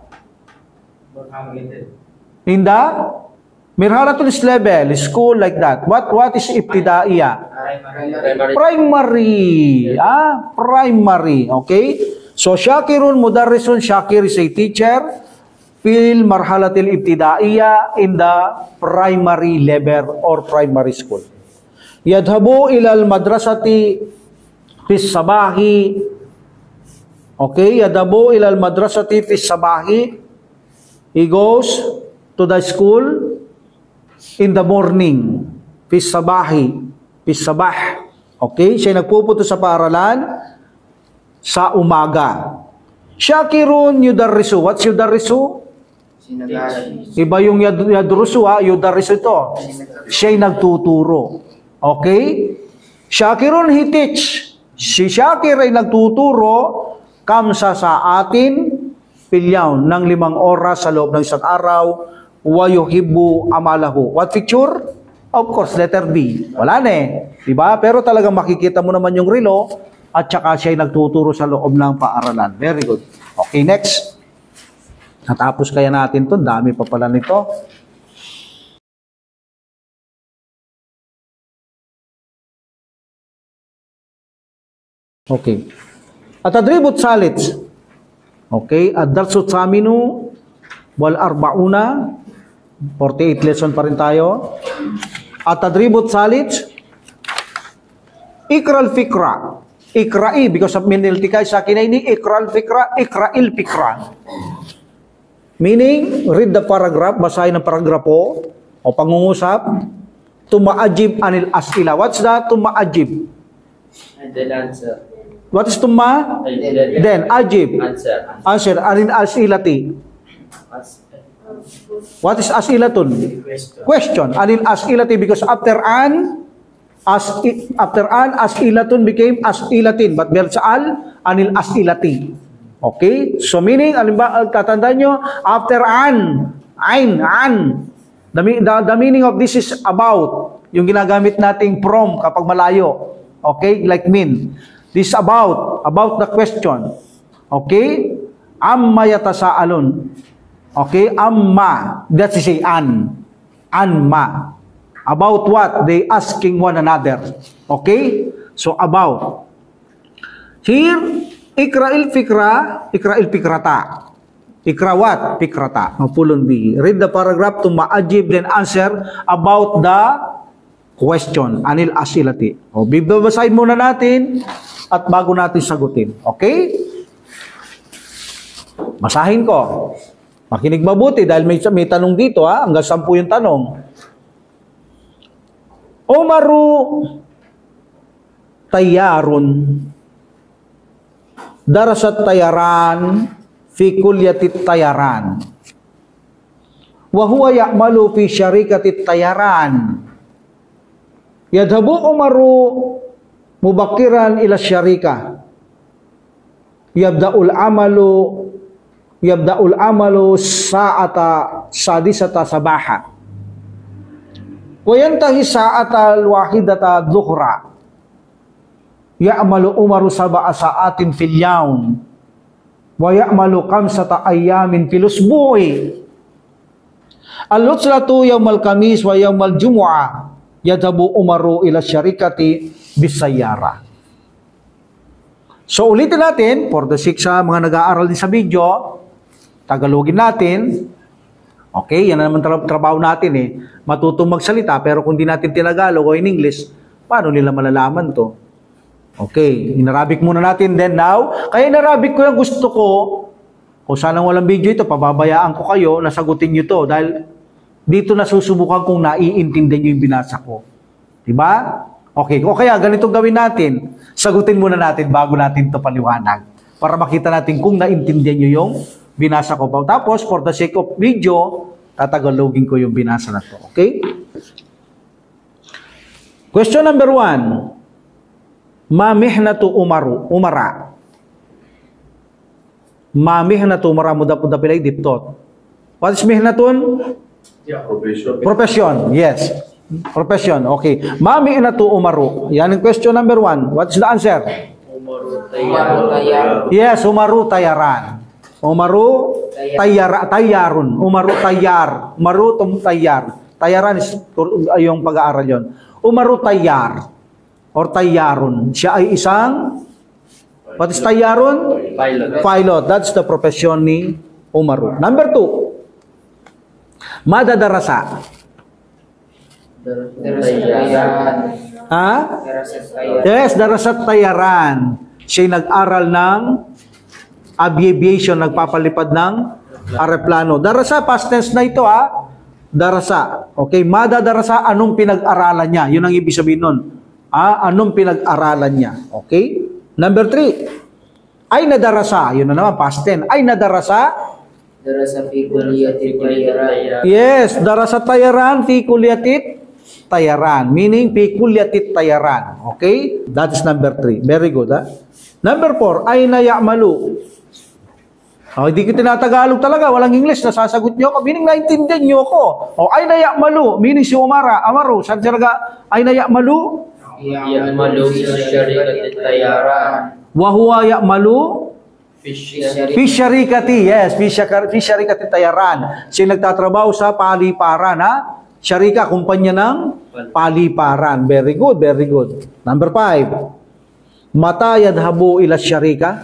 marhalatul level, school, like that. What is ibtidaiyah? Primary. Primary. Okay? So, Shakirun mudarrisun, Shakir is a teacher, fil marhalatil ibtidaiyah, in the primary level or primary school. Yadhabu ilal madrasati fis sabahi. Okay, yadhabu ilal madrasati fis sabahi. He goes to the school in the morning. Fis sabahi. Fis sabah. Okay, siya nagpupunta sa paaralan sa umaga. Shakirun yudarrisu. What's yudarrisu? Iba yung yadrusu, yudarrisu ito. Siya'y nagtuturo. Okay? Shakirun, he teach. Si Shakir ay nagtuturo kamsa sa atin pilyaw ng 5 oras sa loob ng isang araw. Wa yuhibbu amalahu. What picture? Of course, letter B. Wala na eh. Diba? Pero talagang makikita mo naman yung relo at saka siya ay nagtuturo sa loob ng paaralan. Very good. Okay, next. Natapos kaya natin to. Dami pa pala nito. Okay. At-tadribut salit. Okay. Ad-darsut saminu wal arbauna. 48 lesson pa rin tayo. At-tadribut salit. Ikral fikra. Ikra'i, because of miniltikay sa akin ini, ikral fikra, ikra'il fikra. Meaning, read the paragraph, basahin ang paragrapo o pangungusap. Tuma'ajib anil as'ila. What's that? Tuma'ajib. And then answer. What is tuma? Then ajib. Answer. Anil as'ilati. What is as'ilatun? Question. Anil as'ilati, because after an as'ilatun became as'ilatin. But bersa'al, anil as'ilati. Okay? So meaning, tatandaan nyo, after an. The meaning of this is about. Yung ginagamit nating from kapag malayo. Okay? Like mean. This is about the question. Okay? Amma yatasaalun. Okay? Amma. That is a an. Anma. About what? They asking one another. Okay? So about. Here, ikra'il fikra, ikra'il fikrata. Ikra what? Fikrata. Pulon B. Read the paragraph to ma'ajib, then answer about the question. Anil asilati. O, bibabasahin muna natin at bago natin sagutin. Okay? Basahin ko. Makinig mabuti dahil may tanong dito, ha? Hanggang 10 yung tanong. Umaru tayyarun. Darasat tayaran fi kulliyatit tayaran. Wa huwa ya'malu fi syarikatit tayaran. Yadhabu Umaru mubakiran ila syarika. Yabda'ul amalu sa'ata sadisata sabaha. Wa yantahi sa'ata al-wahidata dhuhra. Ya'malu Umaru sab'a sa'atin fil yawm wa ya'malu khamsata ayyamin fil usbu'i. Al-utslatu yawmal kamis wa yawmal jumu'ah. Yadhabu Umaru ila syarikati bisayyara. So ulitin natin for the 6 mga nag-aaral din sa video, Tagalogin natin. Okay, yan na naman trabaho natin eh. Matutong magsalita pero kung di natin tinagalog o in English, paano nila malalaman to? Okay, in-Arabic muna natin then now. Kaya in-Arabic ko yung gusto ko. Kung sanang walang video ito, pababayaan ko kayo, nasagutin nyo to. Dahil dito nasusubukan kung naiintindihan nyo yung binasa ko. Diba? Okay, o kaya ganito gawin natin. Sagutin muna natin bago natin to paliwanag. Para makita natin kung naintindihan nyo yung binasa ko. Tapos, for the sake of video, tatagalogin ko yung binasa na to. Okay? Question number 1. Ma mihnatu umara. Ma mihnatu umara muda pilay diptot. What is mihnatun? Profession. Yes. Profession. Okay. Ma mihnatu umaru. Yan ang question number 1. What is the answer? Umaru tayaran. Yes, umaru tayaran. Umaru tayarun. Umaru tayar. Umaru tayar. Tayaran is yung pag-aaral yon. Umaru tayar. Or tayyarun. Siya ay isang, what is tayyarun? Pilot. That's the profession ni Umaru. Number 2. Madadarasa. Tayaran. Ha? Tayaran. Yes, darasat tayaran. Siya nag-aral ng aviation, nagpapalipad ng aeroplano. Darasa, past tense na ito ha. Darasa. Okay, madadarasa, anong pinag-aralan niya? Yun ang ibig sabihin nun. Anong pinag-aralan niya? Okay? Number 3. Ay nadarasa. Yun na naman, past tense. Ay nadarasa. Darasa fi kulliyatit tayaran. Yes, darasa tayaran, fi kulliyatit tayaran. Meaning, fi kulliyatit tayaran. Okay? That is number 3. Very good, ha? Number 4. Ay na ya'malu. Hindi ko tinatagalog talaga. Walang English. Nasasagot niyo ako. Meaning, naintindihan niyo ako. Ay na ya'malu. Meaning, si Amaru. Saan siya ay na ya'malu? Ya'malu fi syarikatit tayaran. Wa huwa ya'malu fi syarikati. Yes, fi syarikati tayaran. Siya nagtatrabaho sa paliparan, ha? Syarika, kumpanya ng paliparan. Very good, very good. Number 5. Mata yadhabu ila syarika?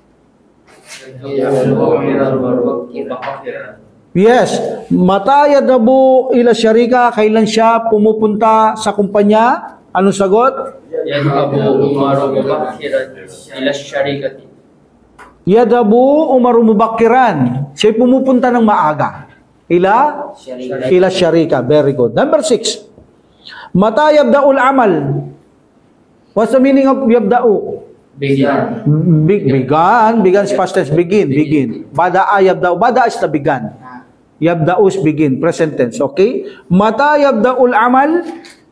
Yes. Mata yadhabu ila syarika? Kailan siya pumupunta sa kumpanya? Anong sagot? Yadhabu Umaru mubakiran ila syarikati. Yadhabu Umaru mubakiran. Siya pumupunta ng maaga. Ila syarika. Very good. Number 6. Mata yabda'ul amal. What's the meaning of yabda'u? Began. Began is past tense. Begin. Bada'a yabda'u. Bada'a is the began. Yabda'u is begin. Present tense. Okay? Mata yabda'ul amal.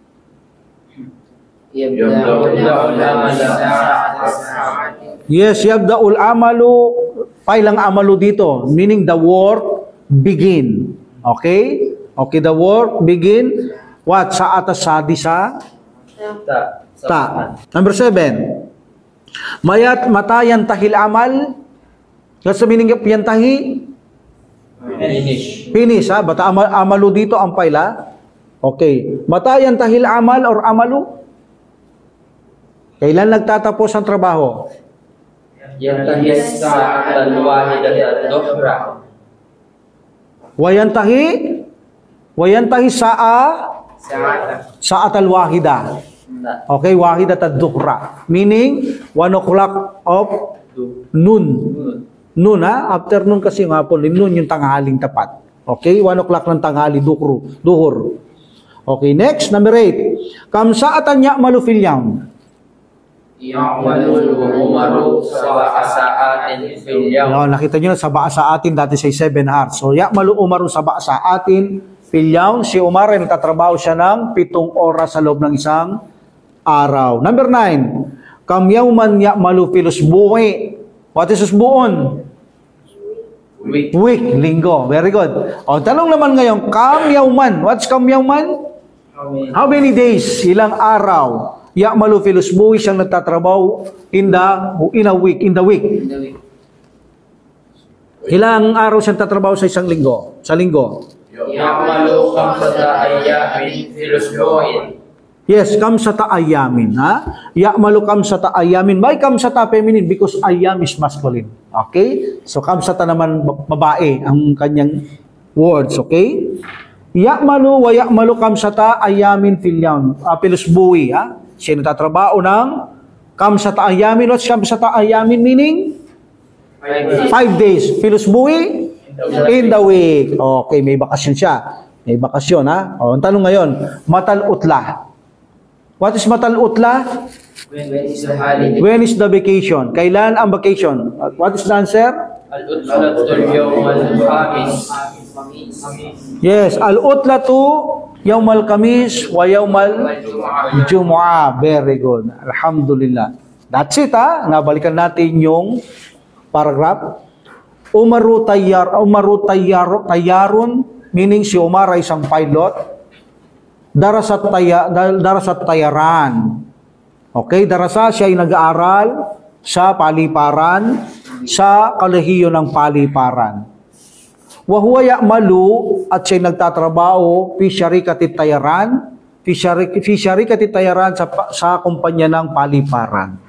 Yes, yabda'ul amalu. Pailang amalu dito. Meaning the work begin. Okay? Okay, the work begin. What? Sa atas sadi sa? Ta. Number 7. Mata yantahil amal. What's the meaning of yantahi? Finish, ha? Bata amalu dito ang paila. Okay. Mata yantahil amal or amalu? Kailan nagtatapos ang trabaho? Yantahi sa'at al-wahidat ad-dhuhra. Wayantahi sa'at al-wahida. Okay, wahidat ad-dhuhra. Meaning, 1 o'clock of noon. Noon, ha? Afternoon kasi yung hapon. Noon yung tanghaling tapat. Okay, 1 o'clock ng tanghali, duhur. Okay, next, number 8. Kam sa'atan ya'malu fil yawm. Ya'malul umaru sab'asa'atin fil yawm. No, nakita nyo na sa sa atin dati say 7 hours. So, ya'malu umaru sa atin fil yawm. Si Umar ay nagtatrabaho siya ng 7 oras sa loob ng isang araw. Number 9. Kam yawman ya'malu fil usbu'i. What is usbu'un? Week, linggo. Very good. O, tanong naman ngayon, kam yawman. What's kam yawman? How many days? Ilang araw? Ya'malu fil usbu'i, siyang nagtatrabaho in the week. Ilang araw siyang tatrabaho sa isang linggo? Sa linggo? Ya'malu khamsata ayyamin fil usbu'in. Yes, kamsata ayamin. Ha? Ya'malu kamsata ayamin. Why kamsata feminine? Because ayam is masculine. Okay? So kamsata naman babae ang kanyang words. Okay? Ya'malu wa ya'malu kamsata ayamin fil yawm. Fil usbu'i. Ha? Siya nagtatrabaho ng kamsata ayamin. What's kamsata ayamin meaning? 5 days. Fil usbu'i? In the week. Okay, may bakasyon siya. May bakasyon, ha? O, ang tanong ngayon, matal utla. What is matal utla? When is the holiday? When is the vacation? Kailan ang vacation? What is the answer? Al-utlatul yawmal khamis. Yes, al-utlatu yawmal kamis wa yawmal jumu'ah. Very good. Alhamdulillah. That's it, ha? Nabalikan natin yung paragraph. Umaru tayyarun, meaning si Umar ay isang pilot. Darasat tayaran. Okay, darasa siya ay nag-aaral sa paliparan, sa kalehiyo ng paliparan. Wa huwa ya'malu, at siya nagtatrabaho fi syarikati tayaran, fi syarikati tayaran sa kumpanya ng paliparan.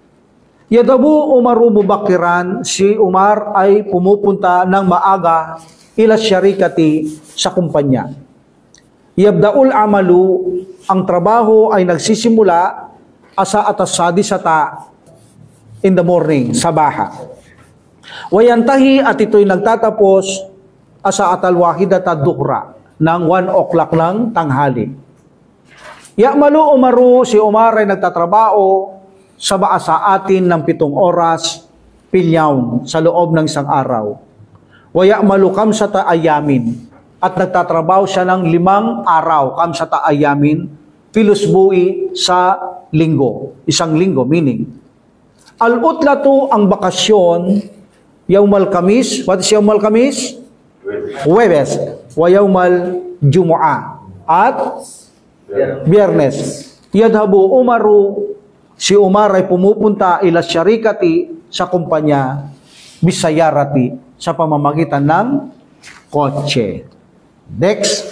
Yadabu Umaru mubakiran, si Umar ay pumupunta ng maaga ila syarikati sa kumpanya. Yabdaul amalu, ang trabaho ay nagsisimula asa atas sadisata in the morning, sabaha. Wayantahi, at ito'y nagtatapos asa atal wahidata duhra, ng 1 o'clock ng tanghali. Ya'malu Umaru, si Umar ay nagtatrabaho sa atin ng 7 oras pilyawn sa loob ng isang araw. Wa ya'malu kamsata ayamin, at nagtatrabaho siya ng 5 araw, kamsata ayamin, fil usbu'i sa linggo, isang linggo, meaning. Al-utlatu, ang bakasyon, yawmal kamis. What is yawmal kamis? Huwebes. Wa yawmal jumu'ah, at biyernes. Yadhabu Umaru, si Umar ay pumupunta ila syarikati sa kumpanya, bisayarati, sa pamamagitan ng kotse. Next.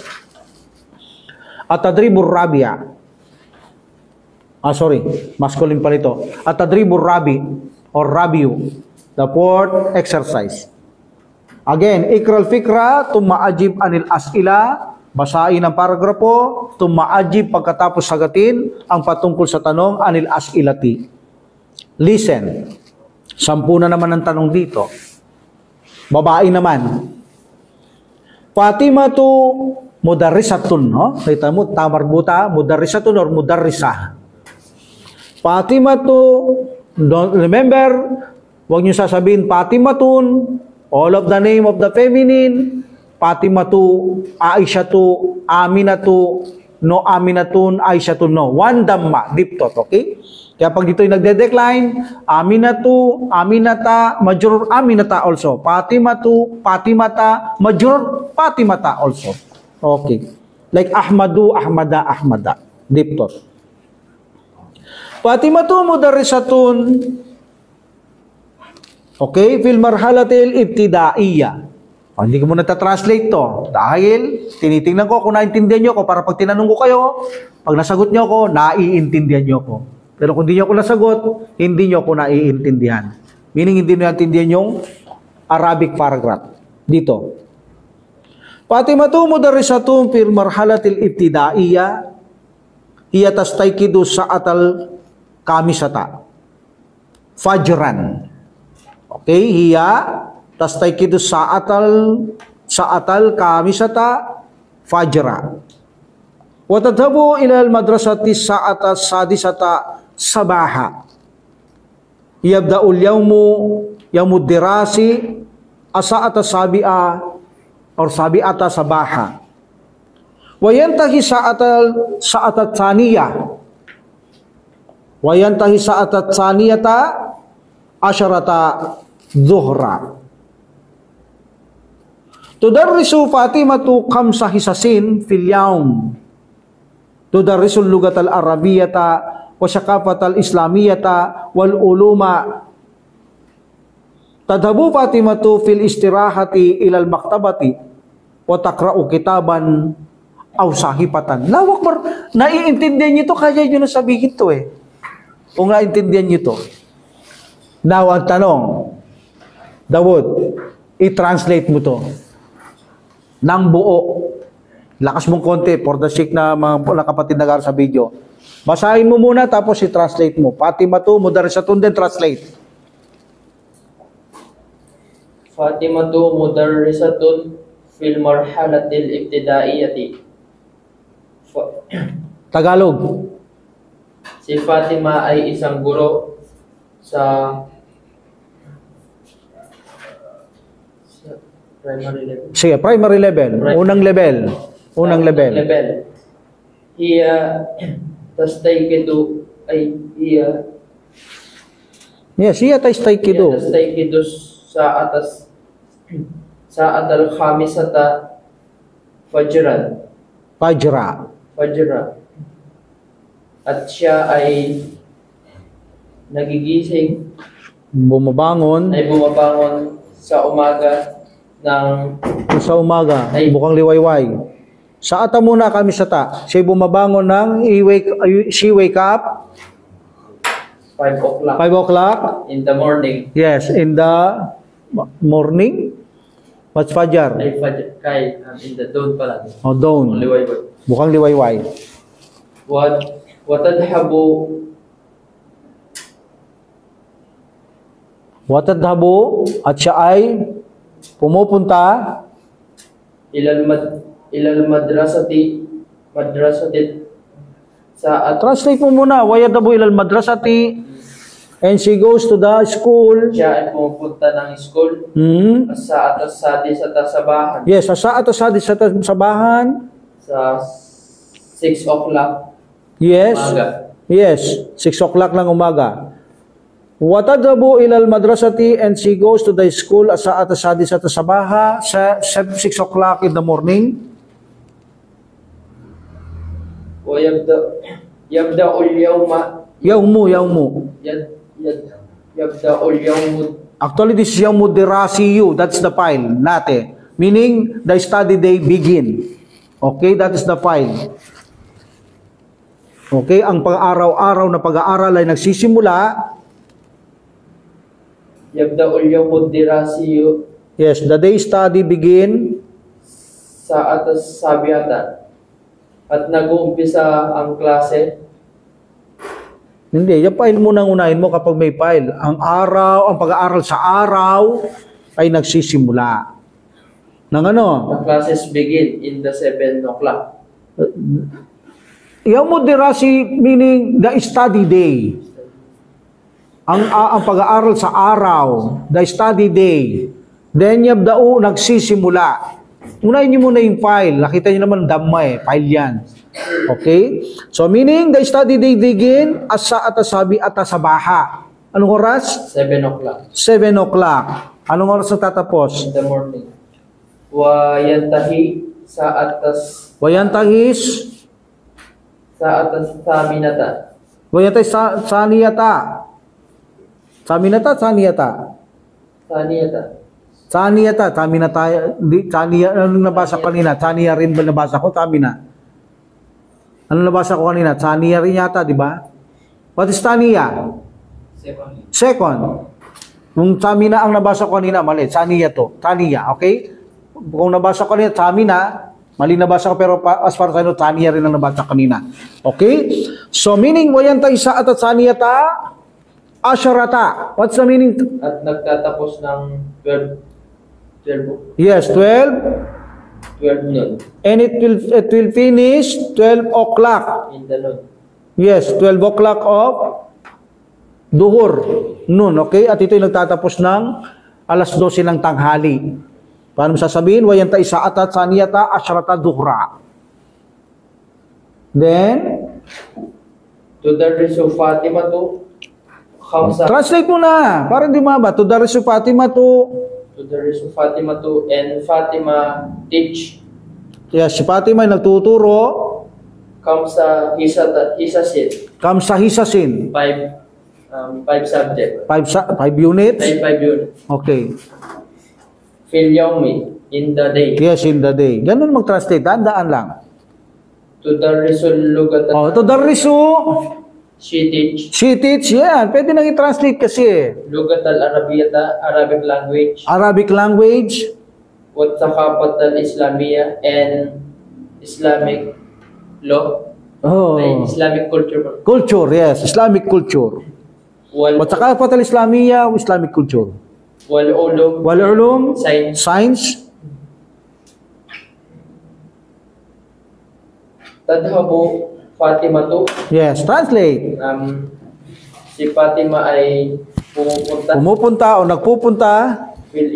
At-tadribur rabia. Masculine pala ito. At-tadribur rabi or rabiu, the 4th exercise. Again, ikral fikra, tummaajib anil as'ila, basahin ang paragrapo, tummaajib pagkatapos sagatin ang patungkol sa tanong anil as'ilati. Listen. 10 na naman ang tanong dito. Babae naman. Fatima tu mudarrisatun, no? Kita mo, tamarbuta, mudarrisatun or mudarrisah. Fatima tu, don't remember, huwag niyo sasabihin Fatimatun, all of the name of the feminine, Fatimatu, Aishatu, Aminatu, no Aminatun, Aishatun, no. 1 damma, diptot, okay? Kaya pag dito'y nagde-decline, Aminatu, Aminata, majrur Aminata also. Fatimatu, Fatimata, majrur Fatimata also. Okay. Like Ahmadu, Ahmada, Ahmada. Diptot. Fatimatu mudarrisatun. Okay, fil marhalatil ibtidaiyya. Hindi ko muna translate to. Dahil tinitingnan ko kung naintindihan nyo ko para pag tinanong ko kayo, pag nasagot nyo ko, naiintindihan nyo ko. Pero kung hindi nyo ako nasagot, hindi nyo ako naiintindihan. Meaning, hindi nyo naintindihan yung Arabic paragraph. Dito. Fatimatu mudarrisatun fil marhalatil ibtidaiyya, hiya tastayqidu sa'atal kamisata. Fajran. Okay, hiya tastayqidu sa'atal kamisata fajra. وتذهبوا إلى المدرسة الساعة السادسة صباحا يبدأ اليوم يوم الدراسي الساعة السابعة أو السابعة صباحا وينتهي ساعة الثانية ساعة الثانية عشرة ظهرا. تدرس فاطمة 5 حصص في اليوم. تدرس اللغة العربية والثقافة الإسلامية والعلوم. تذهب فاطمة في الاستراحة إلى المكتبة وتقرأ كتابا أو صحيفة. Allahu Akbar. Naiintindihan niyo to, kaya niyo na sabihin to eh. Kung naiintindihan niyo to. Now, ang tanong, Dawud, i-translate mo to nang buo. Lakas mong konti for the sake na mga kapatid nag-aaral sa video. Basahin mo muna tapos i-translate mo. Fatima to, mudarisatun din, translate. Fatima to mudarrisatun fil marhalatil ibtidaiyati. Tagalog. Si Fatima ay isang guro sa primary level. Sige, primary level. Unang level. Unang level. Hiya tastaykidu ay hiya Yes, siya tastaykidu. tastaykidu sa al-khamisata fajran. Fajra. At siya ay nagigising, Bumabangon. sa umaga ng Sa umaga. Ay. Bukang liwayway. Sa ata muna kami sa ta. Siya bumabangon ng she wake up 5 o'clock 5 o'clock. in the morning. Yes, in the morning. What's Fajar? Ay fajr, in the dawn pala. O dawn. Liwayway. Bukang liwayway. Watadhabu at siya ay pumupunta ilal madrasati sa translate mo muna. Wayadhabu ilal madrasati and she goes to the school. siya ay pumupunta ng school sa atas sa sabahan Yes, sa atas sa sabahan. sa 6 o'clock Yes. umaga. Yes, 6 o'clock ng umaga. Watadhabu ilal madrasati and she goes to the school sa atas sa sabaha sa 6 o'clock in the morning. O yabda'ul yawma Yawmu. yabda'ul yawmu Actually, this is Yawmud Dirasiyu. That's the file natin. Meaning, the study day begin. Okay, that is the file. Okay, ang pang-araw-araw na pag-aaral ay nagsisimula. yabda'ul yawmud dirasiyu Yes, the day study begin. sa atas sabiata at nag-uumpisa ang klase Hindi, yung file mo nang unahin mo kapag may file. Ang pag-aaral sa araw ay nagsisimula. Nang ano? the classes begin in the 7 o'clock. Yawmud Dirasi meaning the study day. Ang pag-aaral sa araw, the study day. Then yabda'u, nagsisimula. Unahin niyo muna yung file. Nakita niyo naman damma file yan. Okay? So meaning the study day begin sabi sabaha. Anong oras? 7 o'clock 7 o'clock. Anong oras na tatapos? in the morning. Wa yantahi sa atas Wayantahis. saminata. Wayantahis saniyata. Saminata. Anong nabasa ko kanina? Saniya rin ba nabasa ko? Tamina. Ano nabasa ko kanina? Saniya rin yata, di ba? What is Taniya? Second. Nung Tamina ang nabasa ko kanina, mali. Saniya to. Taniya, okay? Kung nabasa ko kanina, Tamina, mali nabasa ko, pero as far as I know, Taniya rin ang nabasa kanina. Okay? So, meaning, wayanta isa at saniyata, asyarata. What's the meaning? At nagtatapos ng 12 Yes, 12. 12 noon. And it will finish 12 o'clock. In the noon. Yes, 12 o'clock of duhur, noon, okay? At ito'y nagtatapos ng alas 12 ng tanghali. Paano mo sasabihin? Wayanta isaata saniyata asyrata duhra. Then, Tudarisu Fatima to Khamsa. translate mo na, para hindi maba. Tudarisu Fatima to, Tudarisu Fatima to and Fatima teach yes, si Fatima ay nagtuturo, Khamsa Hisasin. kamsahisasin, 5 subject. 5 units. 5 unit. Okay. Fil Yawmi in the day. Yes, in the day. Ganun mag-translate, daan lang. Tudarisul Lugat. Oh, tudarisu, She teach she teach, yan. Pwede nang i-translate kasi. Lugat al-Arabiyata, Arabic language. Arabic language, Wat Thaqafat al-Islamiyya and Islamic law. oh, Islamic culture. culture, yes, Islamic culture. Wal Watsakafat al-Islamiyya, Islamic culture. ulum. Wal-ulum, Science. science, Tadhabu Fatima to. yes, translate. Si Fatima ay pumupunta Pumupunta o nagpupunta, fil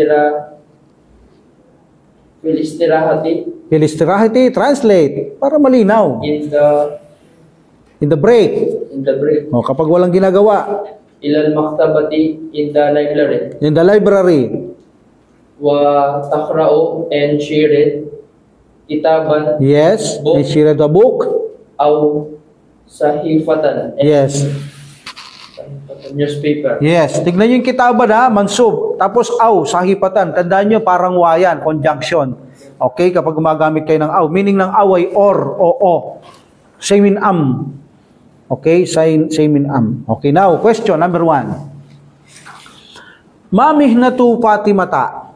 istirahati ilistirahiti, translate, para malinaw. in In the break, the break. o kapag walang ginagawa, Ilal maktabati in the library. in the library, Wa takra'u and she read kitaban yes, Book. and she read a book, aw sahifatan and yes, newspaper. yes. Tignan nyo yung kitaban ha, mansub, tapos aw, sahipatan, tandaan nyo parang wayan, conjunction. Okay, kapag gumagamit kayo ng aw, meaning ng aw ay or, o, same in am. Okay, same in am. Okay, now, question number 1. Mamihnatu Fatimata.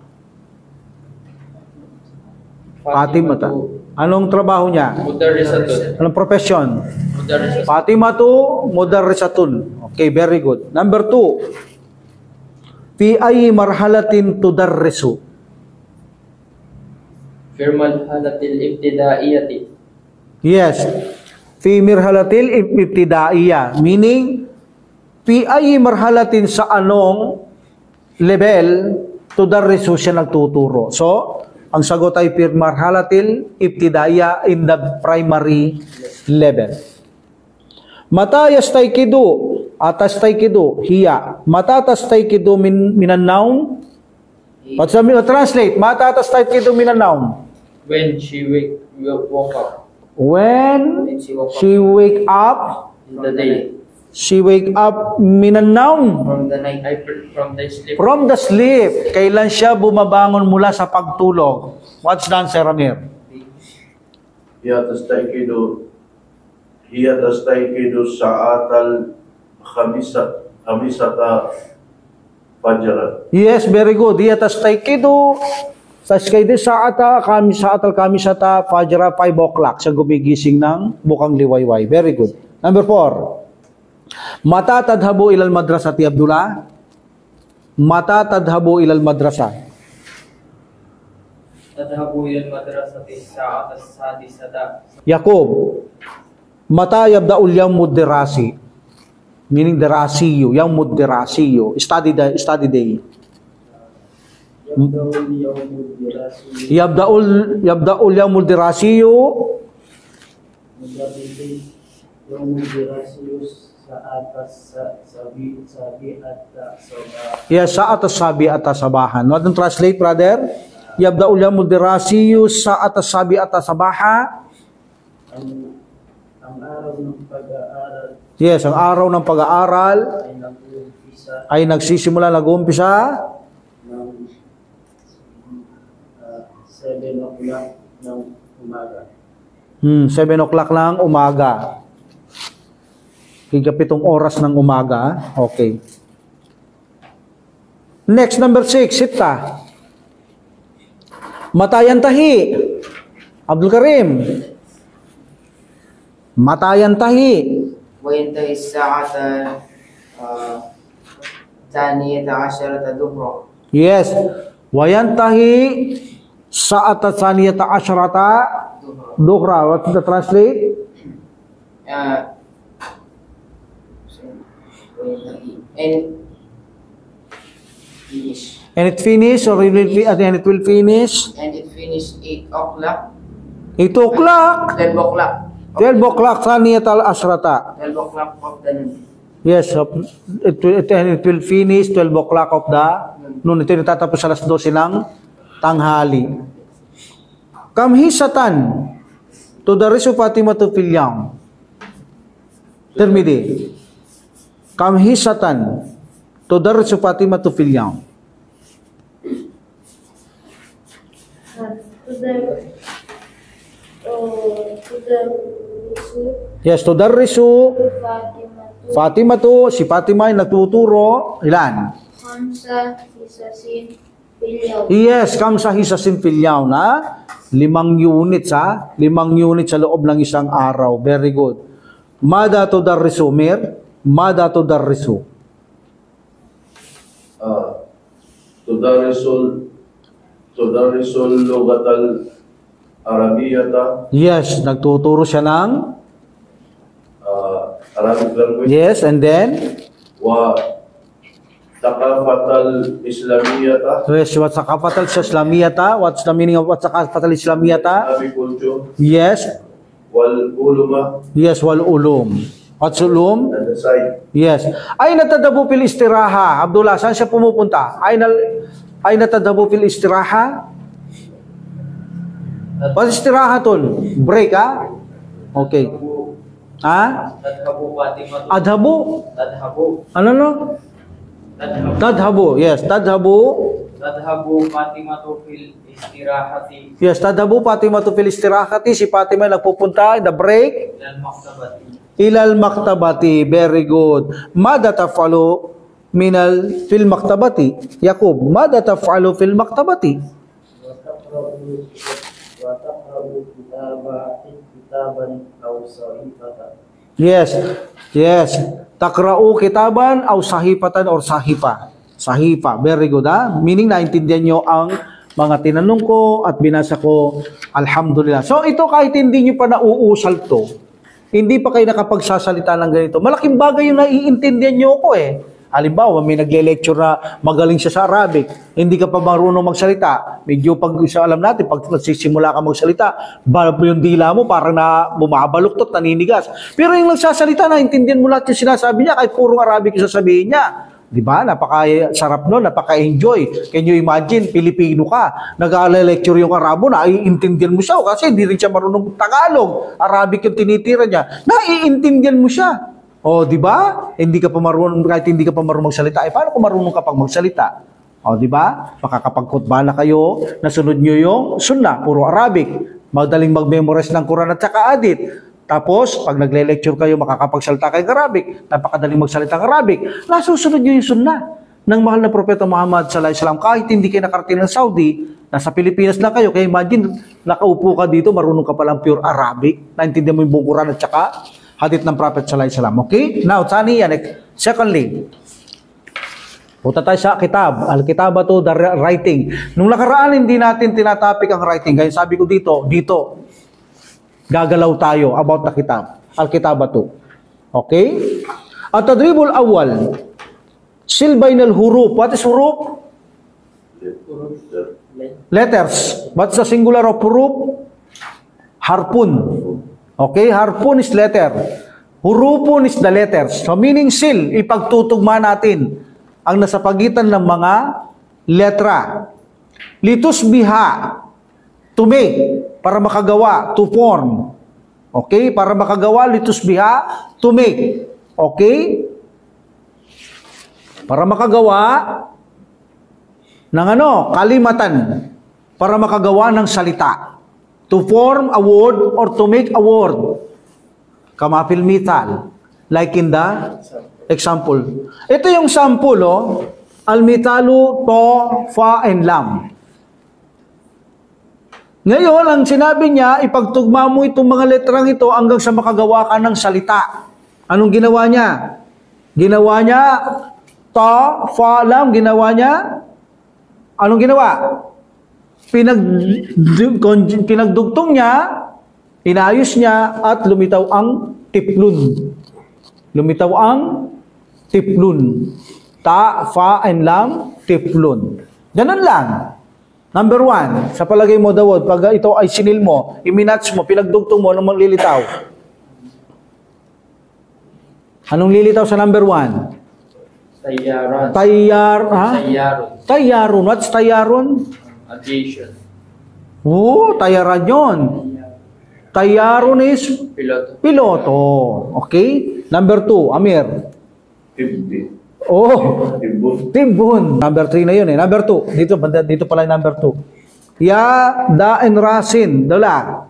Fatimata. Anong trabaho niya? Mudarrisatun. Anong profession? Mudarrisatun. Fatimatu mudarrisatun. Okay, very good. Number 2. Fi ay marhalatin tudarrisu. Firmal halatil ibtidaiyati. Yes. Fi mirhalatil ibtidaiya. Meaning, fi ay marhalatin sa anong level tudarrisu siya nagtuturo. So, ang sagot ay fi marhalatil ibtidaiya in the primary level. Mata yastaykidu atastaykidu hiya. Mata tastaykidu minan noun. Translate. Mata tastaykidu minan noun. When she woke up When she wake up, in the day. she wake up minan noun. From the night. From the sleep. From the sleep. Kailan siya bumabangon mula sa pagtulog? What's the answer, Amir? hiya tastayqidu sa'atal khamisata fajran. Yes, very good. Hiya tastaykidu sa'atal kamisata fajra 5 o'clock. Siya gumigising ng bukang liwayway. Very good. Number 4. Mata tadhabu ilal madrasati Abdullah. Mata tadhabu ilal madrasa. Tadhabu ilal madrasati sa'at as-sadisata. Yaqub. Mata yabda'ul yawmud dirasi. Meaning dirasiyo. Yawmud dirasiyo. Study day. Yabda'ul yawmul dirasiyo. Yes, sa'at as-sabi at-sabahan. What do you translate, brother? Yabda'ul yawmul dirasiyo sa'at as-sabi at-sabaha. Ang araw ng pag-aaral Yes, ang araw ng pag-aaral ay nag-uumpisa ay nagsisimula, nag-uumpisa ng 7 o'clock ng umaga. 7 o'clock ng umaga. Higapitong oras ng umaga. Okay. Next, number 6, sita. Matayan tahi. Abdul Karim. Matayan tahi. وينتهي الساعة الثانية عشرة ظهرا. Yes. Wayantahi Sa'ata saniyata asyrata duhra. What does that translate? And finish. And it finish or it will finish? And it finished 8 o'clock. 8 o'clock. 12 o'clock. 12 o'clock saniyata asyrata. 12 o'clock of the noon. Yes, it will finish 12 o'clock of the noon. Ito yung natatapos alas 12 ng tanghali. Kamhisatan tudarisu Fatimatu fil yawm. Tirmidhi. Kamhisatan tudarisu Fatimatu fil yawm. Yes, tudarisu Fatimatu, si Fatima ay nagtuturo ilan? Khamsa hisasin bilyaw. Yes, kamsa hisasin fil yawm, na 5 units ha, 5 units sa loob ng isang araw. Very good. Mada tudarrisu, Mir? Mada tudarrisu? Tudarisul lugatal arabiyata. Yes, nagtuturo siya ng Arabic language. yes, and then Wa thaqafatal islamiyata. yes, what's thaqafatal islamiyata? What's the meaning of what's thaqafatal islamiyata? Islamic culture. Yes. Wal uluma Yes, wal ulum. What's ulum? and the side. Yes. Ay natadabu fil istiraha. Abdullah, saan siya pumupunta? Ay natadabu fil istiraha? What istirahatun? Break, ha? Okay. Ha? Tadhabu Fatimatu. Adhabu? Tadhabu. Ano no? Tadhabu. Yes, tadhabu. Tadhabu Fatimatu fil istirahati Yes, tadhabu Fatimatu fil istirahati. Si Fatima nagpupunta in the break ilal maktabati. ilal maktabati. Very good. Mada taf'alu minal fil maktabati? Yaqub, mada taf'alu fil maktabati? Yes. Yes. Takra'u kitaban aw sahifatan or sahifa. Sahifa. Very good, ha? Meaning, naintindihan nyo ang mga tinanong ko at binasa ko. Alhamdulillah. So, ito kahit hindi nyo pa nauusal to, hindi pa kayo nakapagsasalita ng ganito. Malaking bagay yung naiintindihan nyo ko eh. Halimbawa, may nagle-lecture na magaling siya sa Arabic, hindi ka pa marunong magsalita. Medyo pag alam natin, pag nagsisimula ka magsalita, balap mo yung dila mo, parang na bumabaluktot, naninigas. Pero yung nagsasalita, naintindihan mo lahat yung sinasabi niya, kahit purong Arabic yung sasabihin niya. Di ba? Napaka-sarap nun, napaka-enjoy. Can you imagine, Pilipino ka, nag-lecture yung Arabo, naiintindihan mo siya, kasi hindi rin siya marunong Tagalog. Arabic yung tinitira niya, naiintindihan mo siya. O, di ba? Hindi ka pa marunong, kahit hindi ka pa marunong magsalita. Eh, paano kung marunong ka pag magsalita? O, di ba? Makakapagkutba na kayo, nasunod nyo yung sunnah, puro Arabic. Madaling mag-memorize ng Quran at saka hadith. Tapos, pag nagle-lecture kayo, makakapagsalita kayo ng Arabic. Napakadaling magsalita ng Arabic. Nasusunod nyo yung sunnah ng mahal na Propeta Muhammad sallallahu alaihi wasallam. Kahit hindi kayo nakarating ng Saudi, nasa Pilipinas lang kayo. Kaya imagine, nakaupo ka dito, marunong ka palang pure Arabic. Naintindihan mo yung buong Quran at saka hadith ng Prophet sallallahu alaihi wasallam. Okay? Now, yan. Secondly, punta tayo sa kitab. Al-kitaba to, the writing. Nung nakaraan, hindi natin tinatapik ang writing. Kaya sabi ko dito, gagalaw tayo about the kitab. Al-kitaba to. Okay? At-tadribul awwal, silbainal huruf. What is huruf? Letters. What's the singular of huruf? Harpun. Okay, harpun is letter. Hurupun is the letters. So meaning seal, ipagtutugma natin ang nasa pagitan ng mga letra. Litusbiha, to make, para makagawa, to form. Okay, para makagawa, litusbiha, to make. Okay? Para makagawa ng kalimatan. Para makagawa ng salita. To form a word or to make a word. Kama fil mithal. Like in the example. Ito yung sample, al-mithalu, to, fa, and lam. Ngayon, ang sinabi niya, ipagtugma mo itong mga letrang ito hanggang sa makagawa ka ng salita. Anong ginawa niya? Ginawa niya, to, fa, lam, ginawa niya. Anong ginawa? pinagdugtong niya, inayos niya, at lumitaw ang tiplun. Lumitaw ang tiplun. Ta, fa, and lam, tiplun. Ganun lang. Number 1, sa palagay mo, Dawod, pag ito ay sinil mo, iminats mo, pinagdugtong mo, anong lilitaw? Anong lilitaw sa number 1? Tayaran. Tayaron. Tayaron. What's tayaron? Addition. Tayaran yun. Tayaron is Piloto. piloto. Okay? Number 2, Amir. 50. Tibon. Tibon. Number 3 na yun eh. Number 2. Dito pala yung number 2. Ya, da, and rasin. Dala.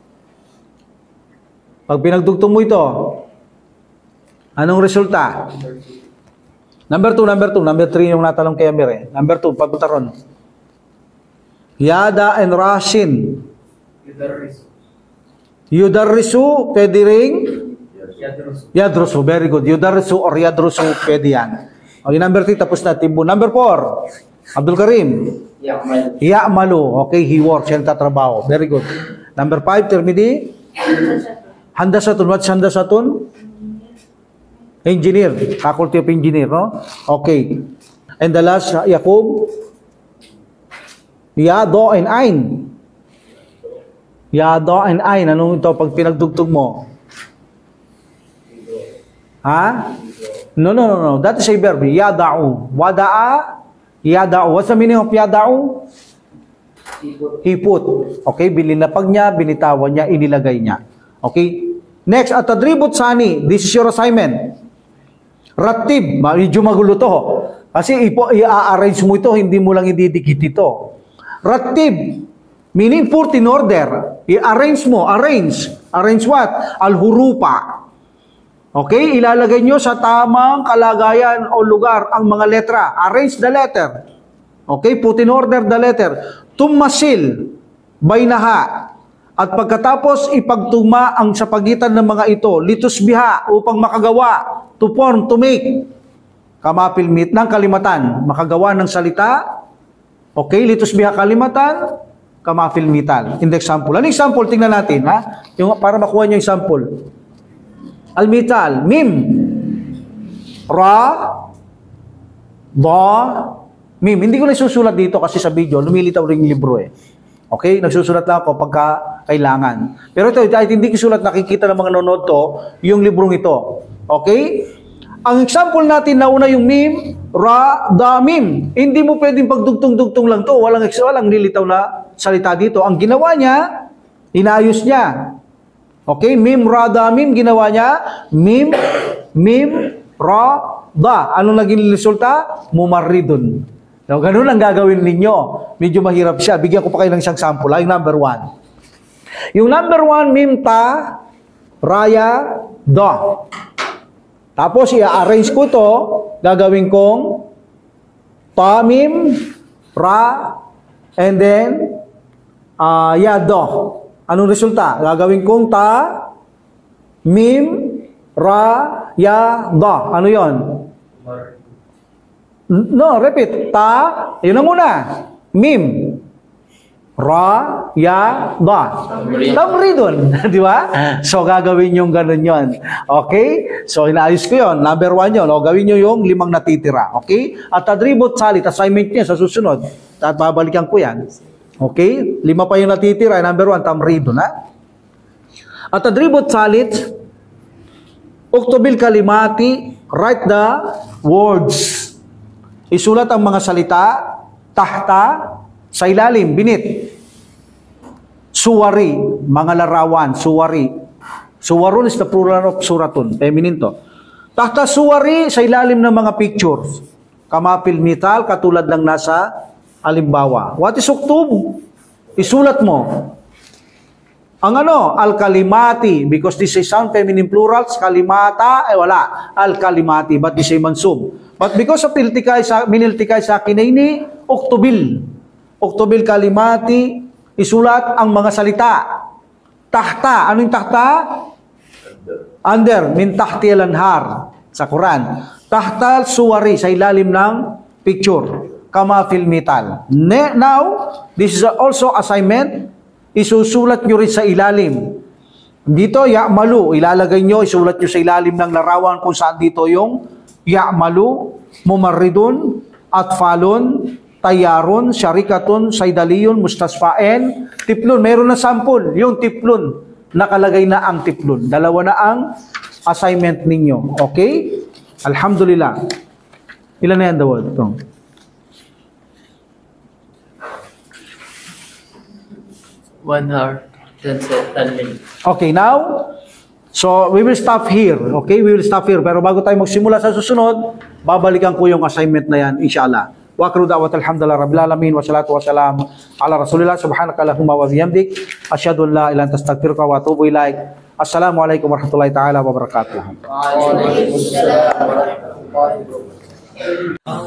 Pag pinagdugtong mo ito, anong resulta? Number 2. Number 3 yung natalong kay Amir eh. Number 2, pagpunta ron. Ya, da, and rasin. Yudarrisu, pwede ring? Yadrusu, very good. Yudarrisu or yadrusu, pwede yan. Okay, number 3, tapos na. Tibon. Number 4, Abdul Karim. Yakmal. Ya'malu. Okay, he works. Yan tatrabaho. Very good. Number 5, Tirmidhi. Handasatun. What's handasatun? Engineer. Faculty of Engineer, no? Okay. And the last, Yaqub. Yado and Ain. Yado and Ain. Anong ito pag pinagdugtog mo? Ha? No. That is a verb. Yada'u. Wada'a. Yada'u. What's the meaning of yada'u? He put. Okay, bilinapag niya, binitawan niya, inilagay niya. Okay? Next, at tadribut sani. This is your assignment. Ratib. Medyo magulo to. Kasi i-arrange mo ito, hindi mo lang ididikit ito. Ratib. Meaning put in order. I-arrange mo. Arrange. Arrange what? Al-hurupa. Okay? Ilalagay nyo sa tamang kalagayan o lugar ang mga letra. Arrange the letter. Okay? Put in order the letter. Tumasil. Baynaha. At pagkatapos, ipagtugma ang sa pagitan ng mga ito. Litusbiha upang makagawa. To form, to make. Kamapilmit ng kalimatan. Makagawa ng salita. Okay? Litusbiha kalimatan. Kamapilmitan. In the example. Ano example? Tingnan natin. Ha? Yung, para makuha nyo yung example. Al-mital, mim, ra, da, mim. Hindi ko na isusulat dito kasi sa video, lumilitaw rin yung libro eh. Okay? Nagsusulat lang ako pagka kailangan. Pero ito, kahit hindi ko sulat, nakikita ng mga nanonood to, yung librong ito. Okay? Ang example natin, nauna yung mim, ra, da, mim. Hindi mo pwedeng pagdugtong-dugtong lang to. Walang lilitaw na salita dito. Ang ginawa niya, inayos niya. Okay, mim, ra, da, mim, ginawa niya, mim, ra, da. Anong naging resulta? Mumarridun. So, ganun ang gagawin ninyo. Medyo mahirap siya. Bigyan ko pa kayo ng isang sample. Yung number 1. Yung number 1, mim, ta, raya, da. Tapos, i-arrange ko to, gagawin kong ta, mim, ra, and then, ya, da. Anong resulta? Gagawin kong ta, mim, ra, ya, da. Ano yon? No, repeat. Ta, yun na muna. Mim, ra, ya, da. Tamridun. Di ba? So, gagawin yung ganun yon. Okay? So, inaayos ko yon. Number 1 yun. O, gawin nyo yung 5 natitira. Okay? At tadribut salit. Assignment niya sa susunod. At babalikan ko yan. Okay? 5 pa yung natitira. Number 1, tamridun, ha? At tadribut salit, uktubil kalimati, write the words. Isulat ang mga salita, tahta, sa ilalim, binit. Suwari, mga larawan, suwari. Suwarun is the plural of suratun. Feminine to. Tahta suwari, sa ilalim ng mga pictures. Kamapil mital, katulad ng nasa halimbawa. What is uktub? Isulat mo. Ang al-kalimati, because this is sound feminine plurals, kalimata, wala. Al-kalimati, but this is mansub. But because of miniltikay sa kinaini, uktubil. Uktubil kalimati, isulat ang mga salita. Tahta, ano yung tahta? Under, min tahti al-anhar, sa Quran. Tahta suwari, sa ilalim ng picture. kama fil mital. Now, this is also assignment. Isusulat nyo rin sa ilalim. Dito, ya'malu. Ilalagay nyo, isulat nyo sa ilalim ng larawan kung saan dito yung ya'malu, mumarridun, atfalun, tayarun, syarikatun, saydaliyun, mustasfaen, tiplun. Meron na sample, yung tiplun. Nakalagay na ang tiplun. Dalawa na ang assignment ninyo. Okay? Alhamdulillah. Ilan na yan, Dawad? Ito. One hour, 10 minutes. Okay, now, so we will stop here. Okay, we will stop here. Pero bago tayo magsimula sa susunod, babalikan ko yung assignment na yan, inshallah. Wa akhiru da'wat alhamdulillah rabbil alamin wa salatu wa salam ala rasulillah subhanaka allahumma wa bihamdik asyhadu an la ilaha illa anta astaghfiruka wa atubu ilaik. Assalamualaikum warahmatullahi taala wabarakatuh. Waalaikumsalam warahmatullahi wabarakatuh.